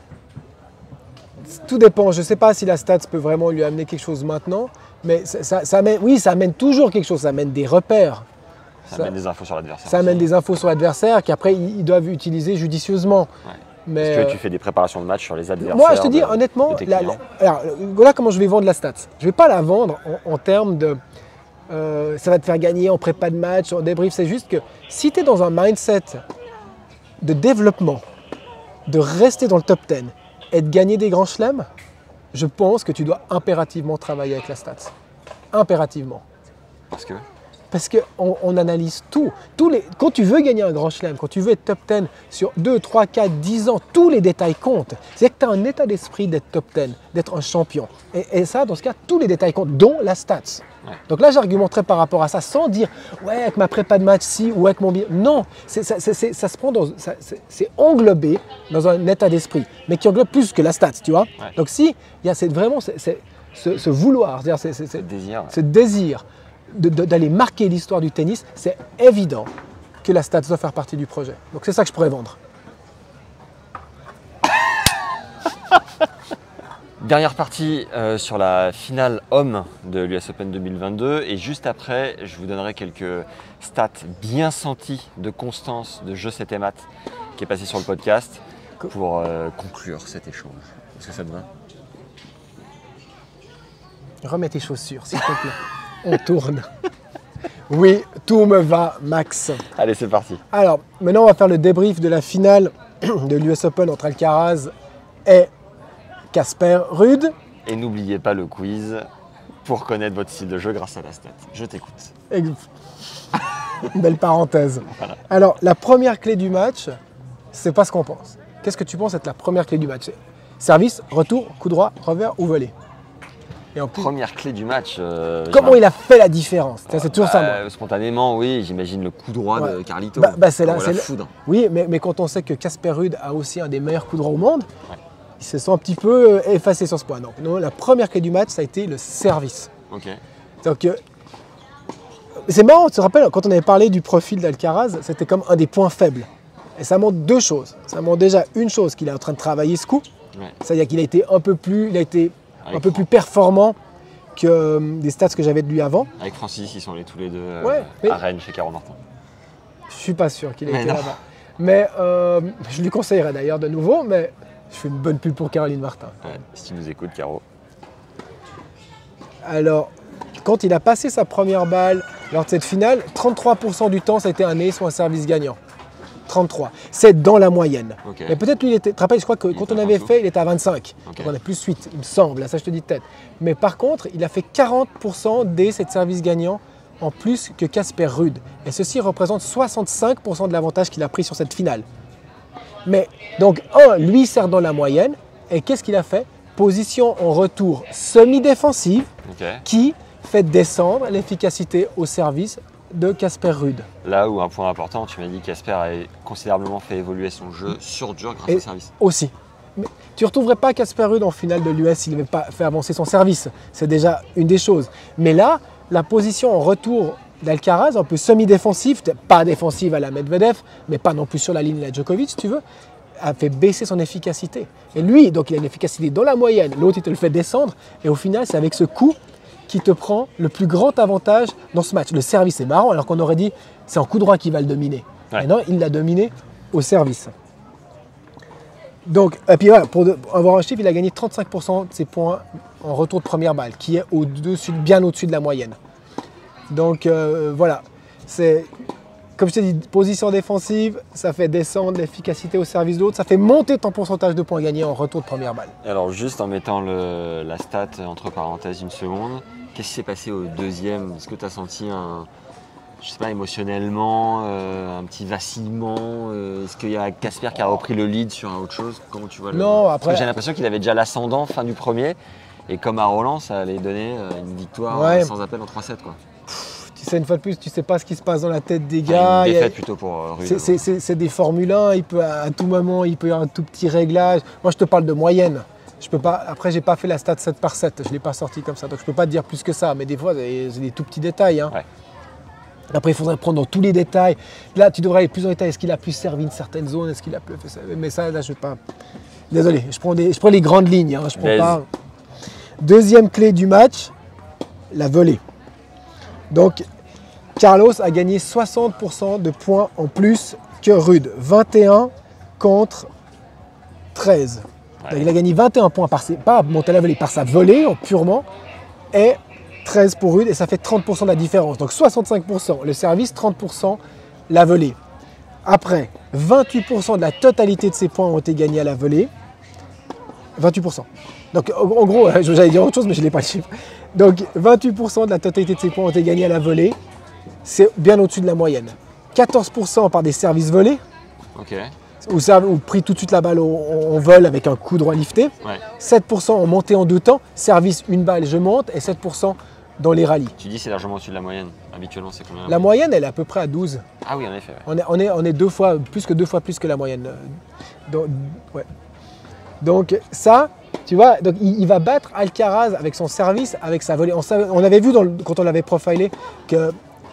Tout dépend, je sais pas si la stats peut vraiment lui amener quelque chose maintenant, mais ça, ça, ça amène, oui, ça amène toujours quelque chose, ça amène des repères. Ça, ça- amène des infos sur l'adversaire. Ça amène aussi. des infos sur l'adversaire qu'après ils, ils doivent utiliser judicieusement. Ouais. Mais, Est-ce que euh, tu fais des préparations de match sur les adversaires? moi, je te dis de- honnêtement, de tes la- clients la- alors, voilà comment je vais vendre la stat. Je ne vais pas la vendre en, en termes de euh, ça va te faire gagner en prépa de match, en débrief. C'est juste que si tu es dans un mindset de développement, de rester dans le top dix et de gagner des grands chelems, je pense que tu dois impérativement travailler avec la stat. Impérativement. Parce que Parce qu'on on analyse tout. Tous les, quand tu veux gagner un grand chelem, quand tu veux être top dix sur deux, trois, quatre, dix ans, tous les détails comptent. C'est-à-dire que tu as un état d'esprit d'être top dix, d'être un champion. Et, et ça, dans ce cas, tous les détails comptent, dont la stats. Ouais. Donc là, j'argumenterai par rapport à ça sans dire « ouais, avec ma prépa de match, si, ou avec mon billet ». Non, c'est, ça, c'est, c'est- ça se prend dans, ça- c'est, c'est englobé dans un état d'esprit, mais qui englobe plus que la stats, tu vois. Ouais. Donc si, il y a cette- vraiment c'est, c'est- ce, ce vouloir, c'est-à-dire c'est- c'est- c'est- le désir. ce désir de- de- d'aller marquer l'histoire du tennis, c'est évident que la stats doit faire partie du projet. Donc c'est ça que je pourrais vendre. Dernière partie euh, sur la finale homme de l'U S Open deux mille vingt-deux et juste après, je vous donnerai quelques stats bien senties de constance de jeu sept et mat qui est passé sur le podcast pour euh, conclure cet échange. Est-ce que ça te va? Remets tes chaussures, s'il te plaît. On tourne. Oui, tout me va, Max. Allez, c'est parti. Alors, maintenant, on va faire le débrief de la finale de l'U S Open entre Alcaraz et Casper Ruud. Et n'oubliez pas le quiz pour connaître votre style de jeu grâce à la stat. Je t'écoute. Belle parenthèse. Voilà. Alors, la première clé du match, c'est pas ce qu'on pense. Qu'est-ce que tu penses être la première clé du match? Service, retour, coup droit, revers ou volée? Et en plus, première clé du match. Euh, comment il a fait la différence? C'est toujours bah, ça, moi. Spontanément, oui, j'imagine le coup droit ouais. de Carlito. Bah, bah c'est là, c'est le... foudre. Oui, mais, mais quand on sait que Casper Ruud a aussi un des meilleurs coups droits au monde, ouais. il se sent un petit peu effacé sur ce point. Donc, non, la première clé du match, ça a été le service. Ok. Donc, euh, c'est marrant, tu te rappelles, quand on avait parlé du profil d'Alcaraz, c'était comme un des points faibles. Et ça montre deux choses. Ça montre déjà une chose, qu'il est en train de travailler ce coup. Ouais. C'est-à-dire qu'il a été un peu plus, il a été Avec un peu plus performant que euh, des stats que j'avais de lui avant. Avec Francis, ils sont allés tous les deux euh, ouais, à Rennes chez Caro Martin. Je suis pas sûr qu'il ait mais été là-bas. Mais euh, je lui conseillerais d'ailleurs de nouveau, mais je fais une bonne pub pour Caroline Martin. Ouais, si tu nous écoutes, Caro. Alors, quand il a passé sa première balle lors de cette finale, trente-trois pour cent du temps, ça a été un ace ou un service gagnant. trente-trois. C'est dans la moyenne. Okay. Mais peut-être lui, il était. Tu te rappelles, je crois que il quand on avait fait, il était à vingt-cinq. Okay. Donc on a plus huit, il me semble. Là, ça, je te dis de tête. Mais par contre, il a fait quarante pour cent des sept services gagnants en plus que Casper Ruud. Et ceci représente soixante-cinq pour cent de l'avantage qu'il a pris sur cette finale. Mais donc, un, lui sert dans la moyenne. Et qu'est-ce qu'il a fait? Position en retour semi-défensive okay. qui fait descendre l'efficacité au service de Casper Ruud. Là où un point important, tu m'as dit que Casper a considérablement fait évoluer son jeu sur dur grâce Et au service. Aussi. Mais tu ne retrouverais pas Casper Ruud en finale de l'U S s'il n'avait pas fait avancer son service. C'est déjà une des choses. Mais là, la position en retour d'Alcaraz, un peu semi-défensive, pas défensive à la Medvedev, mais pas non plus sur la ligne de la Djokovic, si tu veux, a fait baisser son efficacité. Et lui, donc il a une efficacité dans la moyenne, l'autre il te le fait descendre, et au final, c'est avec ce coup qui te prend le plus grand avantage dans ce match. Le service est marrant, alors qu'on aurait dit c'est en coup droit qui va le dominer. Ouais. Mais non, il l'a dominé au service. Donc, et puis voilà, pour avoir un chiffre, il a gagné trente-cinq pour cent de ses points en retour de première balle, qui est au-dessus, bien au-dessus de la moyenne. Donc euh, voilà, c'est comme je t'ai dit, position défensive, ça fait descendre l'efficacité au service de l'autre, ça fait monter ton pourcentage de points gagnés en retour de première balle. Alors juste en mettant le, la stat entre parenthèses une seconde, qu'est-ce qui s'est passé au deuxième? Est-ce que tu as senti un, je sais pas, émotionnellement, euh, un petit vacillement euh, Est-ce qu'il y a Casper qui a repris le lead sur autre chose? Comment tu vois le... Non, après... Parce que j'ai l'impression qu'il avait déjà l'ascendant fin du premier, et comme à Roland, ça allait donner une victoire ouais. sans appel en trois sept quoi. Tu sais, une fois de plus, tu sais pas ce qui se passe dans la tête des gars. Une défaite a... plutôt pour euh, Ruud. C'est des Formule un, il peut, à tout moment, il peut y avoir un tout petit réglage. Moi, je te parle de moyenne. Je peux pas, après, j'ai pas fait la stat sept par sept, je l'ai pas sorti comme ça, donc je peux pas te dire plus que ça. Mais des fois, c'est des tout petits détails. Hein. Ouais. Après, il faudrait prendre dans tous les détails. Là, tu devrais aller plus en détail. Est-ce qu'il a plus servi une certaine zone? Est-ce qu'il a plus fait ça? Mais ça, là, je ne vais pas. Désolé, je prends, des, je prends les grandes lignes. Hein. Je prends pas... Deuxième clé du match, la volée. Donc, Carlos a gagné soixante pour cent de points en plus que Ruud. vingt et un contre treize. Ouais. Donc, il a gagné vingt et un points par, ses, pas monté à la volée, par sa volée purement. Et treize pour Ruud, et ça fait trente pour cent de la différence. Donc soixante-cinq pour cent le service, trente pour cent la volée. Après, vingt-huit pour cent de la totalité de ses points ont été gagnés à la volée. vingt-huit pour cent. Donc en gros, j'allais dire autre chose, mais je n'ai pas le chiffre. Donc vingt-huit pour cent de la totalité de ses points ont été gagnés à la volée. C'est bien au-dessus de la moyenne. quatorze pour cent par des services volés. Ok. Ou, ou pris tout de suite la balle en vol avec un coup droit lifté. Ouais. sept pour cent en montée en deux temps. Service, une balle, je monte. Et sept pour cent dans les rallyes. Tu dis c'est largement au-dessus de la moyenne. Habituellement, c'est combien? La, la moyenne, elle est à peu près à douze. Ah oui, en effet. Ouais. On, est, on, est, on est deux fois, plus que deux fois plus que la moyenne. Donc, ouais. Donc ça, tu vois, donc il, il va battre Alcaraz avec son service, avec sa volée. On, savait, on avait vu dans le, quand on l'avait profilé que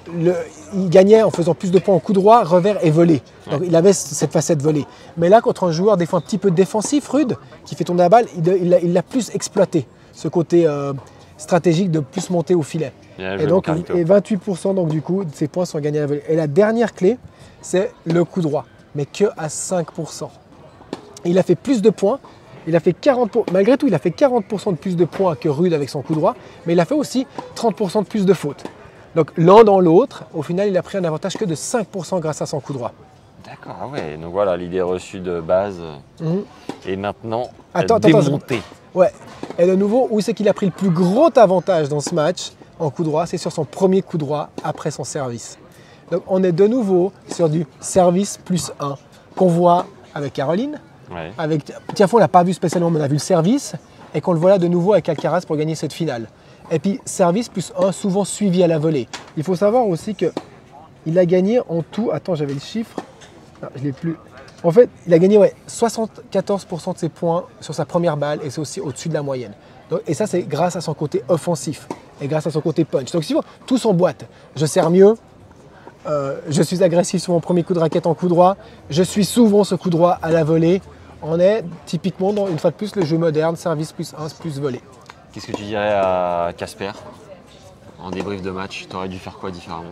le, il gagnait en faisant plus de points en coup droit, revers et volée. Donc il avait cette facette volée. Mais là, contre un joueur des fois un petit peu défensif, rude, qui fait tourner la balle, il l'a plus exploité, ce côté euh, stratégique de plus monter au filet. Bien et joué, donc Carlito. et vingt-huit pour cent donc, du coup, de ses points sont gagnés à la volée. Et la dernière clé, c'est le coup droit, mais que à cinq pour cent. Il a fait plus de points. Il a fait quarante pour cent, malgré tout, il a fait quarante pour cent de plus de points que Rude avec son coup droit, mais il a fait aussi trente pour cent de plus de fautes. Donc l'un dans l'autre, au final, il a pris un avantage que de cinq pour cent grâce à son coup droit. D'accord, ah ouais. Donc voilà, l'idée reçue de base Mmh. est maintenant Attends, attends, démontée. Ouais. Et de nouveau, où c'est qu'il a pris le plus gros avantage dans ce match en coup droit? C'est sur son premier coup droit après son service. Donc on est de nouveau sur du service plus un qu'on voit avec Caroline. Ouais. Avec Tiafoe, on l'a pas vu spécialement, mais on a vu le service et qu'on le voit là de nouveau avec Alcaraz pour gagner cette finale. Et puis service plus un, souvent suivi à la volée. Il faut savoir aussi que il a gagné en tout. Attends, j'avais le chiffre. Non, je l'ai plus. En fait, il a gagné ouais, soixante-quatorze pour cent de ses points sur sa première balle et c'est aussi au-dessus de la moyenne. Donc, et ça, c'est grâce à son côté offensif et grâce à son côté punch. Donc, si vous tout s'emboîte. Je sers mieux. Euh, je suis agressif sur mon premier coup de raquette en coup droit. Je suis souvent ce coup droit à la volée. On est typiquement dans, une fois de plus, le jeu moderne, service plus un, plus volée. Qu'est-ce que tu dirais à Casper en débrief de match? Tu aurais dû faire quoi différemment?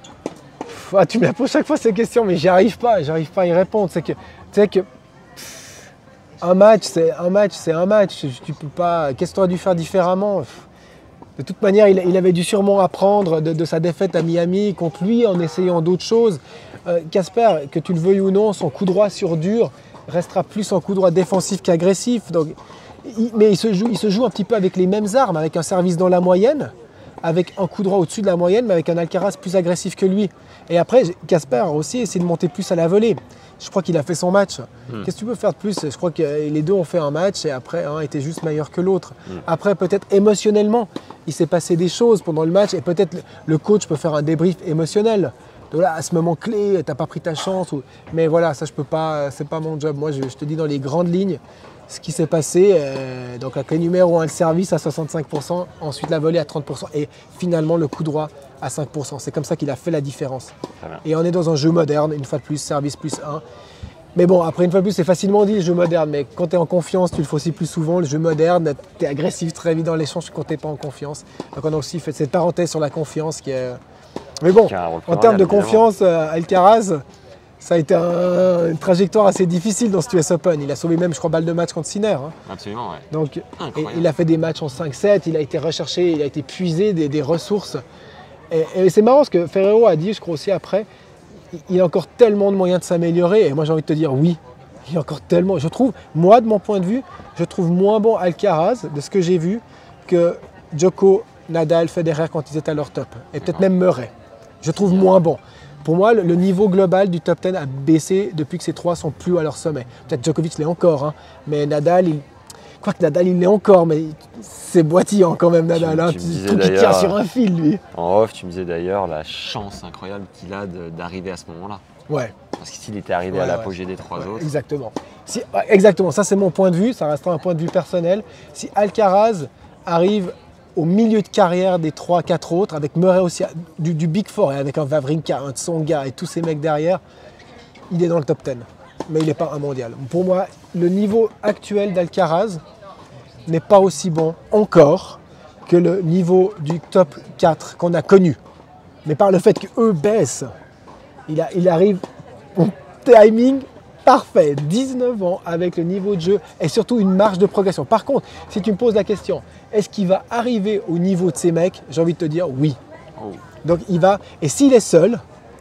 Pff, ah, tu me la poses chaque fois ces questions, mais j'y arrive pas, j'arrive pas à y répondre. C'est que, tu sais que pff, un match, c'est un match, c'est un match. Tu peux pas. Qu'est-ce que tu aurais dû faire différemment? Pff, De toute manière, il, il avait dû sûrement apprendre de, de sa défaite à Miami contre lui en essayant d'autres choses. Casper, euh, que tu le veuilles ou non, son coup droit sur dur restera plus en coup droit défensif qu'agressif. Donc, il, mais il se, joue, il se joue un petit peu avec les mêmes armes, avec un service dans la moyenne, avec un coup droit au-dessus de la moyenne, mais avec un Alcaraz plus agressif que lui. Et après, Casper a aussi essayé de monter plus à la volée. Je crois qu'il a fait son match. Hmm. Qu'est-ce que tu peux faire de plus? Je crois que les deux ont fait un match et après, un était juste meilleur que l'autre. Hmm. Après, peut-être émotionnellement, il s'est passé des choses pendant le match et peut-être le coach peut faire un débrief émotionnel. Donc là, à ce moment clé, tu n'as pas pris ta chance. Ou... Mais voilà, ça, je peux pas, c'est pas mon job. Moi, je, je te dis dans les grandes lignes ce qui s'est passé. Euh, donc, la clé numéro un, le service à soixante-cinq pour cent, ensuite la volée à trente pour cent et finalement le coup droit à cinq pour cent. C'est comme ça qu'il a fait la différence. Et on est dans un jeu moderne, une fois de plus, service plus un. Mais bon, après, une fois de plus, c'est facilement dit le jeu moderne. Mais quand tu es en confiance, tu le fais aussi plus souvent. Le jeu moderne, tu es agressif très vite dans l'échange quand tu n'es pas en confiance. Donc, on a aussi fait cette parenthèse sur la confiance qui est. Mais bon, en termes de confiance, euh, Alcaraz, ça a été un, une trajectoire assez difficile dans ce U S Open. Il a sauvé même, je crois, balle de match contre Sinner. Hein. Absolument, ouais. Donc, il a fait des matchs en cinq sept, il a été recherché, il a été puisé des, des ressources. Et, et c'est marrant ce que Ferrero a dit, je crois aussi après, il a encore tellement de moyens de s'améliorer. Et moi, j'ai envie de te dire oui, il y a encore tellement. Je trouve, moi, de mon point de vue, je trouve moins bon Alcaraz, de ce que j'ai vu, que Djoko, Nadal, Federer quand ils étaient à leur top. Et peut-être même Murray. Je trouve moins bon. Pour moi, le, le niveau global du top dix a baissé depuis que ces trois sont plus à leur sommet. Peut-être Djokovic l'est encore, hein, mais Nadal, il... Quoique Nadal, il l'est encore, mais c'est boitillant quand même, Nadal. Tu, hein. tu me Tout qui tient sur un fil, lui. En off, tu me disais d'ailleurs la chance incroyable qu'il a d'arriver à ce moment-là. Ouais. Parce que s'il était arrivé ouais, à l'apogée ouais. des trois ouais, autres... Exactement. Si, exactement, ça c'est mon point de vue, ça restera un point de vue personnel. Si Alcaraz arrive au milieu de carrière des trois quatre autres, avec Murray aussi, du, du Big Four, et avec un Wawrinka, un Tsonga et tous ces mecs derrière, il est dans le top dix. Mais il n'est pas un mondial. Pour moi, le niveau actuel d'Alcaraz n'est pas aussi bon encore que le niveau du top quatre qu'on a connu. Mais par le fait qu'eux baissent, il, a, il arrive au timing parfait, dix-neuf ans avec le niveau de jeu et surtout une marge de progression. Par contre, si tu me poses la question, est-ce qu'il va arriver au niveau de ces mecs? J'ai envie de te dire oui. Oh. Donc il va, et s'il est seul,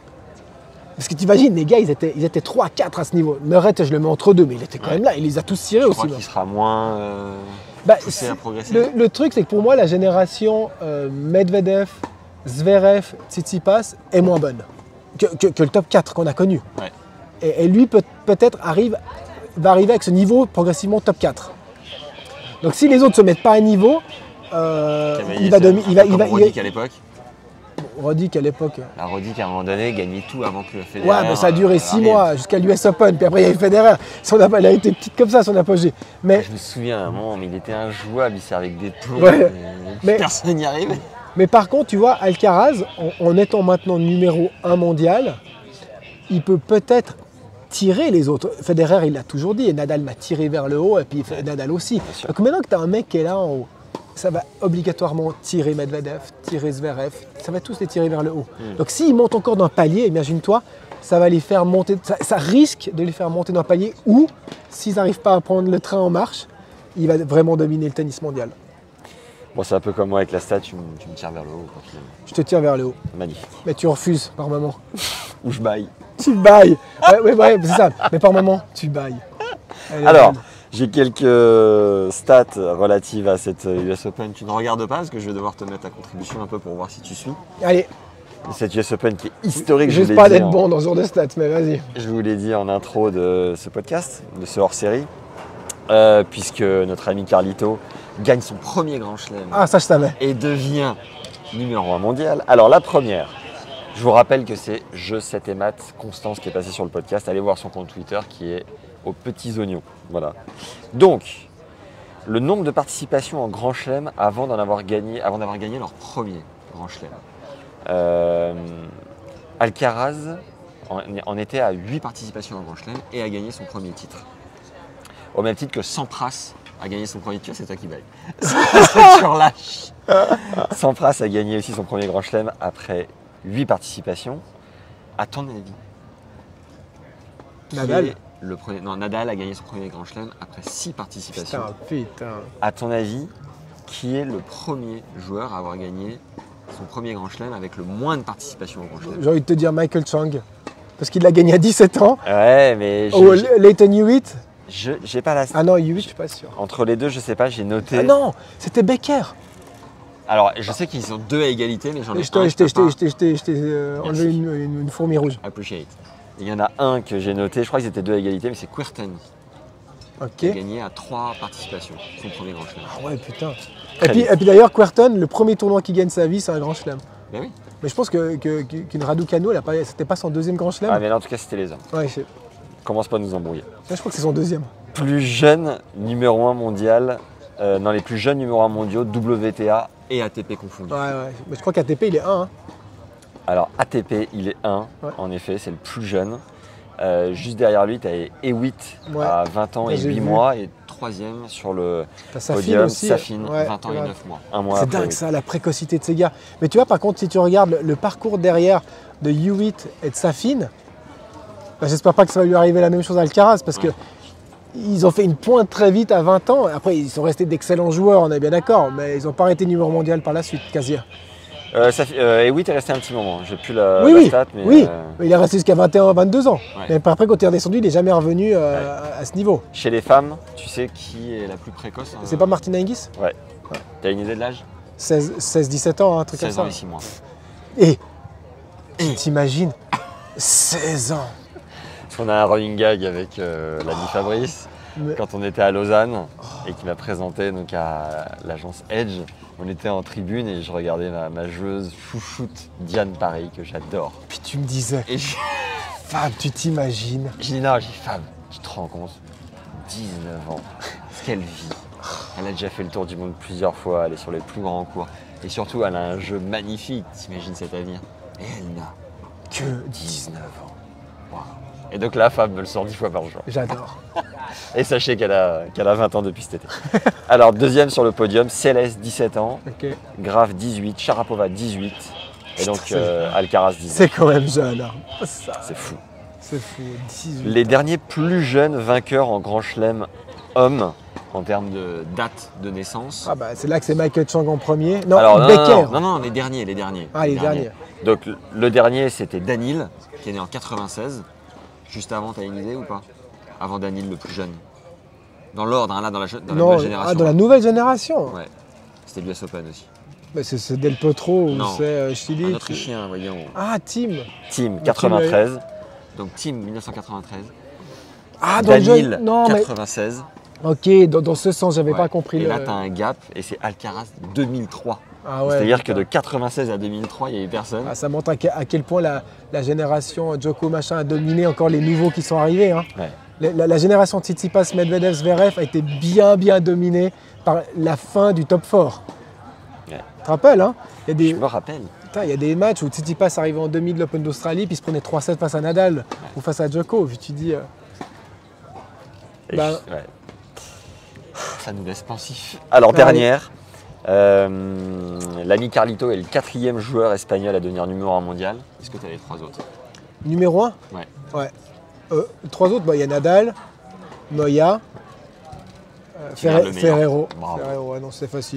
parce que tu imagines, les gars, ils étaient, ils étaient trois quatre à ce niveau. Murray, je le mets entre deux, mais il était quand ouais. même là, il les a tous tirés je aussi. Je crois qu'il sera moins euh, bah, poussé à progresser. Le, le truc, c'est que pour moi, la génération euh, Medvedev, Zverev, Tsitsipas est moins bonne que, que, que le top quatre qu'on a connu. Ouais. Et, et lui, peut, peut-être, arrive, va arriver avec ce niveau progressivement top quatre. Donc si les autres ne se mettent pas à niveau, euh, il va dominer. Il va, il va, Roddick à l'époque. Roddick à l'époque. La Roddick à un moment donné gagnait tout avant que le Federer. Ouais, mais ça a duré six mois jusqu'à l'U S Open. Puis après, il y a eu Federer. Son, elle a été petite comme ça, son apogée. Mais je me souviens à un moment, mais il était injouable. Il servait avec des plombs. Ouais, mais personne n'y arrivait. Mais par contre, tu vois, Alcaraz, en, en étant maintenant numéro un mondial, il peut peut-être tirer les autres. Federer, il l'a toujours dit, et Nadal m'a tiré vers le haut, et puis Nadal aussi. Donc maintenant que tu as un mec qui est là en haut, ça va obligatoirement tirer Medvedev, tirer Zverev, ça va tous les tirer vers le haut. Mm. Donc s'ils montent encore d'un palier, imagine-toi, ça va les faire monter, ça, ça risque de les faire monter d'un palier, ou s'ils n'arrivent pas à prendre le train en marche, il va vraiment dominer le tennis mondial. Bon, c'est un peu comme moi avec la stat, tu, me- tu me tires vers le haut. Quoi, finalement. Je te tire vers le haut. Magnifique. Mais tu refuses par moment. Ou je baille. Tu bailles. Ouais, ouais, ouais, c'est ça. Mais par moment, tu bailles. Elle est Alors, bonne. j'ai quelques stats relatives à cette U S Open. Tu ne regardes pas parce que je vais devoir te mettre à contribution un peu pour voir si tu suis. Allez, Cette U S Open qui est historique, je juste vous l'ai pas dit d'être en- bon dans ce genre de stats, mais vas-y. Je vous l'ai dit en intro de ce podcast, de ce hors-série, euh, puisque notre ami Carlito gagne son premier grand chelem Ah, ça je savais. et devient numéro un mondial. Alors la première, je vous rappelle que c'est Je sept et Maths Constance qui est passé sur le podcast. Allez voir son compte Twitter qui est aux petits oignons. Voilà. Donc, le nombre de participations en grand chelem avant d'en avoir gagné, avant d'avoir gagné leur premier grand chelem. Euh, Alcaraz en, en était à huit participations en grand chelem et a gagné son premier titre. Au même titre que Sampras a gagné son premier titre, c'est toi qui bailles. C'est sur lâche. Sampras a gagné aussi son premier grand chelem après huit participations. À ton avis, qui Nadal. est le premier... Non, Nadal a gagné son premier grand chelem après six participations. Putain, putain. À ton avis, qui est le premier joueur à avoir gagné son premier grand chelem avec le moins de participation au grand chelem? J'ai envie de te dire Michael Chang. Parce qu'il l'a gagné à dix-sept ans. Ouais, mais j'ai- Oh, j'ai- Leighton Hewitt. je j'ai pas la... Ah non, Hewitt, je suis pas sûr. Entre les deux, je sais pas, j'ai noté... Ah non, c'était Becker. Alors, je sais qu'ils sont deux à égalité, mais j'en ai Je un t'ai que je t'ai- je je t'ai- peux je t'ai- je t'ai- je t'ai, euh, Merci. enlevé une, une- une fourmi rouge. pas appreciate. Il y en a un que j'ai noté, je crois qu'ils étaient deux à égalité, mais c'est Querten Ok. qui a gagné à trois participations, son premier grand chelem. Ah ouais, putain. Très Et puis, vite. et puis d'ailleurs, Querten, le premier tournoi qu'il gagne sa vie, c'est un grand chelem. Ben oui. Mais je pense que, que, que- qu'une Raducanu, elle a pas- c'était pas son deuxième grand chelem. Ah, mais là, en tout cas, c'était les hommes. Ouais, je, Commence pas à nous embrouiller. je crois que c'est son deuxième. Plus jeune numéro un mondial, euh, dans les plus jeunes numéro un mondiaux, W T A et A T P confondus. Ouais, ouais. Mais je crois qu'A T P, il est un. Hein. Alors A T P, il est un, Ouais. en effet, c'est le plus jeune. Euh, juste derrière lui, tu as Hewitt Ouais. à vingt ans Ouais, et j'ai huit vu. mois et troisième sur le T'as Safin podium, aussi. Safin, Ouais, vingt ans et ouais. neuf mois. Un mois C'est après dingue Hewitt. ça, la précocité de ces gars. Mais tu vois, par contre, si tu regardes le, le parcours derrière de Hewitt et de Safin, bah, j'espère pas que ça va lui arriver la même chose à Alcaraz parce que Ouais. ils ont fait une pointe très vite à vingt ans. Après, ils sont restés d'excellents joueurs, on est bien d'accord, mais ils n'ont pas arrêté numéro mondial par la suite, quasi. Euh, Safi- euh, Hewitt est resté un petit moment, j'ai plus la, oui, la oui, stat, mais oui. euh, Mais il est resté jusqu'à vingt et un, vingt-deux ans. Ouais. Mais après, quand il est redescendu, il n'est jamais revenu euh, à, à ce niveau. chez les femmes, tu sais qui est la plus précoce? C'est pas Martina Hingis Ouais. T'as une idée de l'âge? seize dix-sept ans, un truc comme seize ans ça. et six mois. Et tu t'imagines seize ans. Parce qu'on a un running gag avec euh, l'ami Fabrice, Mais- quand on était à Lausanne et qui m'a présenté donc, à l'agence Edge. On était en tribune et je regardais ma, ma joueuse chouchoute Diane Paris, que j'adore. Puis tu me disais, Et je, Fab, tu t'imagines. je dis non, j'ai dit Fab, tu te rends compte, dix-neuf ans, ce qu'elle vit. Elle a déjà fait le tour du monde plusieurs fois, elle est sur les plus grands cours. Et surtout, elle a un jeu magnifique, t'imagines cet avenir. Et elle n'a Que dix-neuf ans. Waouh. Et donc là, Fab me le sort dix fois par jour. J'adore. Et sachez qu'elle a, qu'elle a vingt ans depuis cet été. Alors, deuxième sur le podium, Céleste, dix-sept ans, Ok. Graf, dix-huit, Sharapova, dix-huit, et donc Putain, euh, Alcaraz, dix-neuf. C'est quand même jeune. Hein. Ça, C'est fou. c'est fou. dix-huit. Les derniers plus jeunes vainqueurs en Grand Chelem hommes, en termes de date de naissance. Ah bah c'est là que c'est Michael Chang en premier. Non, Alors, non, Becker. non, non, non, les derniers, les derniers. Ah, les derniers. Donc, le- le dernier, c'était Danil, qui est né en quatre-vingt-seize. Juste avant, t'as une idée ou pas? Avant Danil, le plus jeune. Dans l'ordre, hein, là, dans la, dans la Non, nouvelle génération. ah, dans la nouvelle génération. Ouais. C'était l'U S Open aussi. Bah, c'est, c'est Del Potro ou Non. c'est euh, Chili. Un qui- Autrichien, voyons. Ah, Tim. Team, quatre-vingt-treize. Donc, Team, mille neuf cent quatre-vingt-treize. Ah, dans le Danil, jeu. Non, mais. quatre-vingt-seize. Ok, dans, dans ce sens, j'avais Ouais. pas compris. Et le... là, tu as un gap, et c'est Alcaraz deux mille trois. Ah ouais, C'est-à-dire que putain. de quatre-vingt-seize à deux mille trois, il n'y avait personne. Ah, ça montre à, que- à quel point la, la génération Djoko machin a dominé encore les nouveaux qui sont arrivés. Hein. Ouais. La, la- la génération Tsitsipas, Medvedev, Zverev a été bien bien dominée par la fin du top quatre. Ouais. te rappelles, hein? Il y a des, Je me rappelle. putain, il y a des matchs où Tsitsipas arrivait en demi de l'Open d'Australie, puis il se prenait trois sept face à Nadal ouais. ou face à Djoko. Puis tu dis. Euh, bah, je, ouais. Ça nous laisse pensif. Alors, ah, dernière. Oui. Euh, L'ami Carlito est le quatrième joueur espagnol à devenir numéro un mondial. Est-ce que tu as les trois autres? Numéro un? Ouais. Ouais. Euh, trois autres, il bah, y a Nadal, Moya, euh, Ferre Ferrero. Bravo. Ferrero, ouais, non, c'est facile.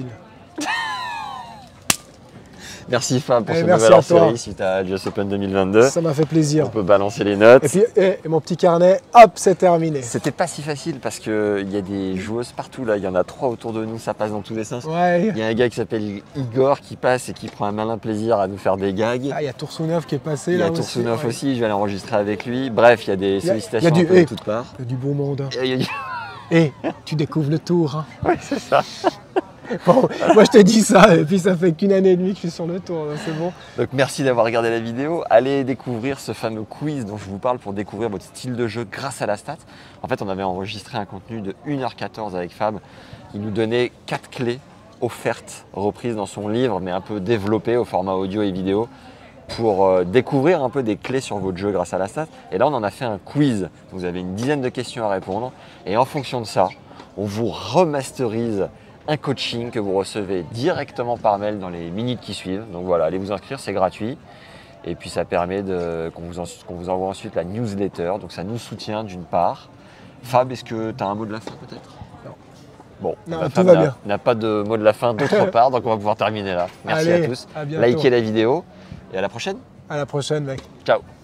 Merci Fab pour eh, ce nouvel hors-série suite à l'U S Open deux mille vingt-deux. Ça m'a fait plaisir. On peut balancer les notes. Et puis et, et mon petit carnet, hop, c'est terminé. C'était pas si facile parce qu'il y a des joueuses partout là. Il y en a trois autour de nous, ça passe dans tous les sens. Ouais. Il y a un gars qui s'appelle Igor qui passe et qui prend un malin plaisir à nous faire des gags. Ah, il y a Toursounov qui est passé là. Il y a Toursounov aussi, ouais. Je vais aller enregistrer avec lui. Bref, il y a des sollicitations il y a du, de et, toutes parts. Il y a du beau monde. Et, du... et tu découvres le tour. Hein. Oui, c'est ça. Bon, moi je te dis ça et puis ça fait qu'une année et demie que je suis sur le tour, c'est bon. Donc merci d'avoir regardé la vidéo. Allez découvrir ce fameux quiz dont je vous parle pour découvrir votre style de jeu grâce à la stat. En fait, on avait enregistré un contenu de une heure quatorze avec Fab qui nous donnait quatre clés offertes, reprises dans son livre, mais un peu développées au format audio et vidéo pour euh, découvrir un peu des clés sur votre jeu grâce à la stat. Et là, on en a fait un quiz. Vous avez une dizaine de questions à répondre et en fonction de ça, on vous remasterise un coaching que vous recevez directement par mail dans les minutes qui suivent. Donc voilà, allez vous inscrire, c'est gratuit. Et puis ça permet qu'on vous, qu'on vous envoie ensuite la newsletter. Donc ça nous soutient d'une part. Fab, est-ce que tu as un mot de la fin peut-être? Non. Bon, non, bah, tout va bien. n'a pas de mot de la fin d'autre part, donc on va pouvoir terminer là. Merci allez, à tous. À likez la vidéo et à la prochaine. À la prochaine, mec. Ciao.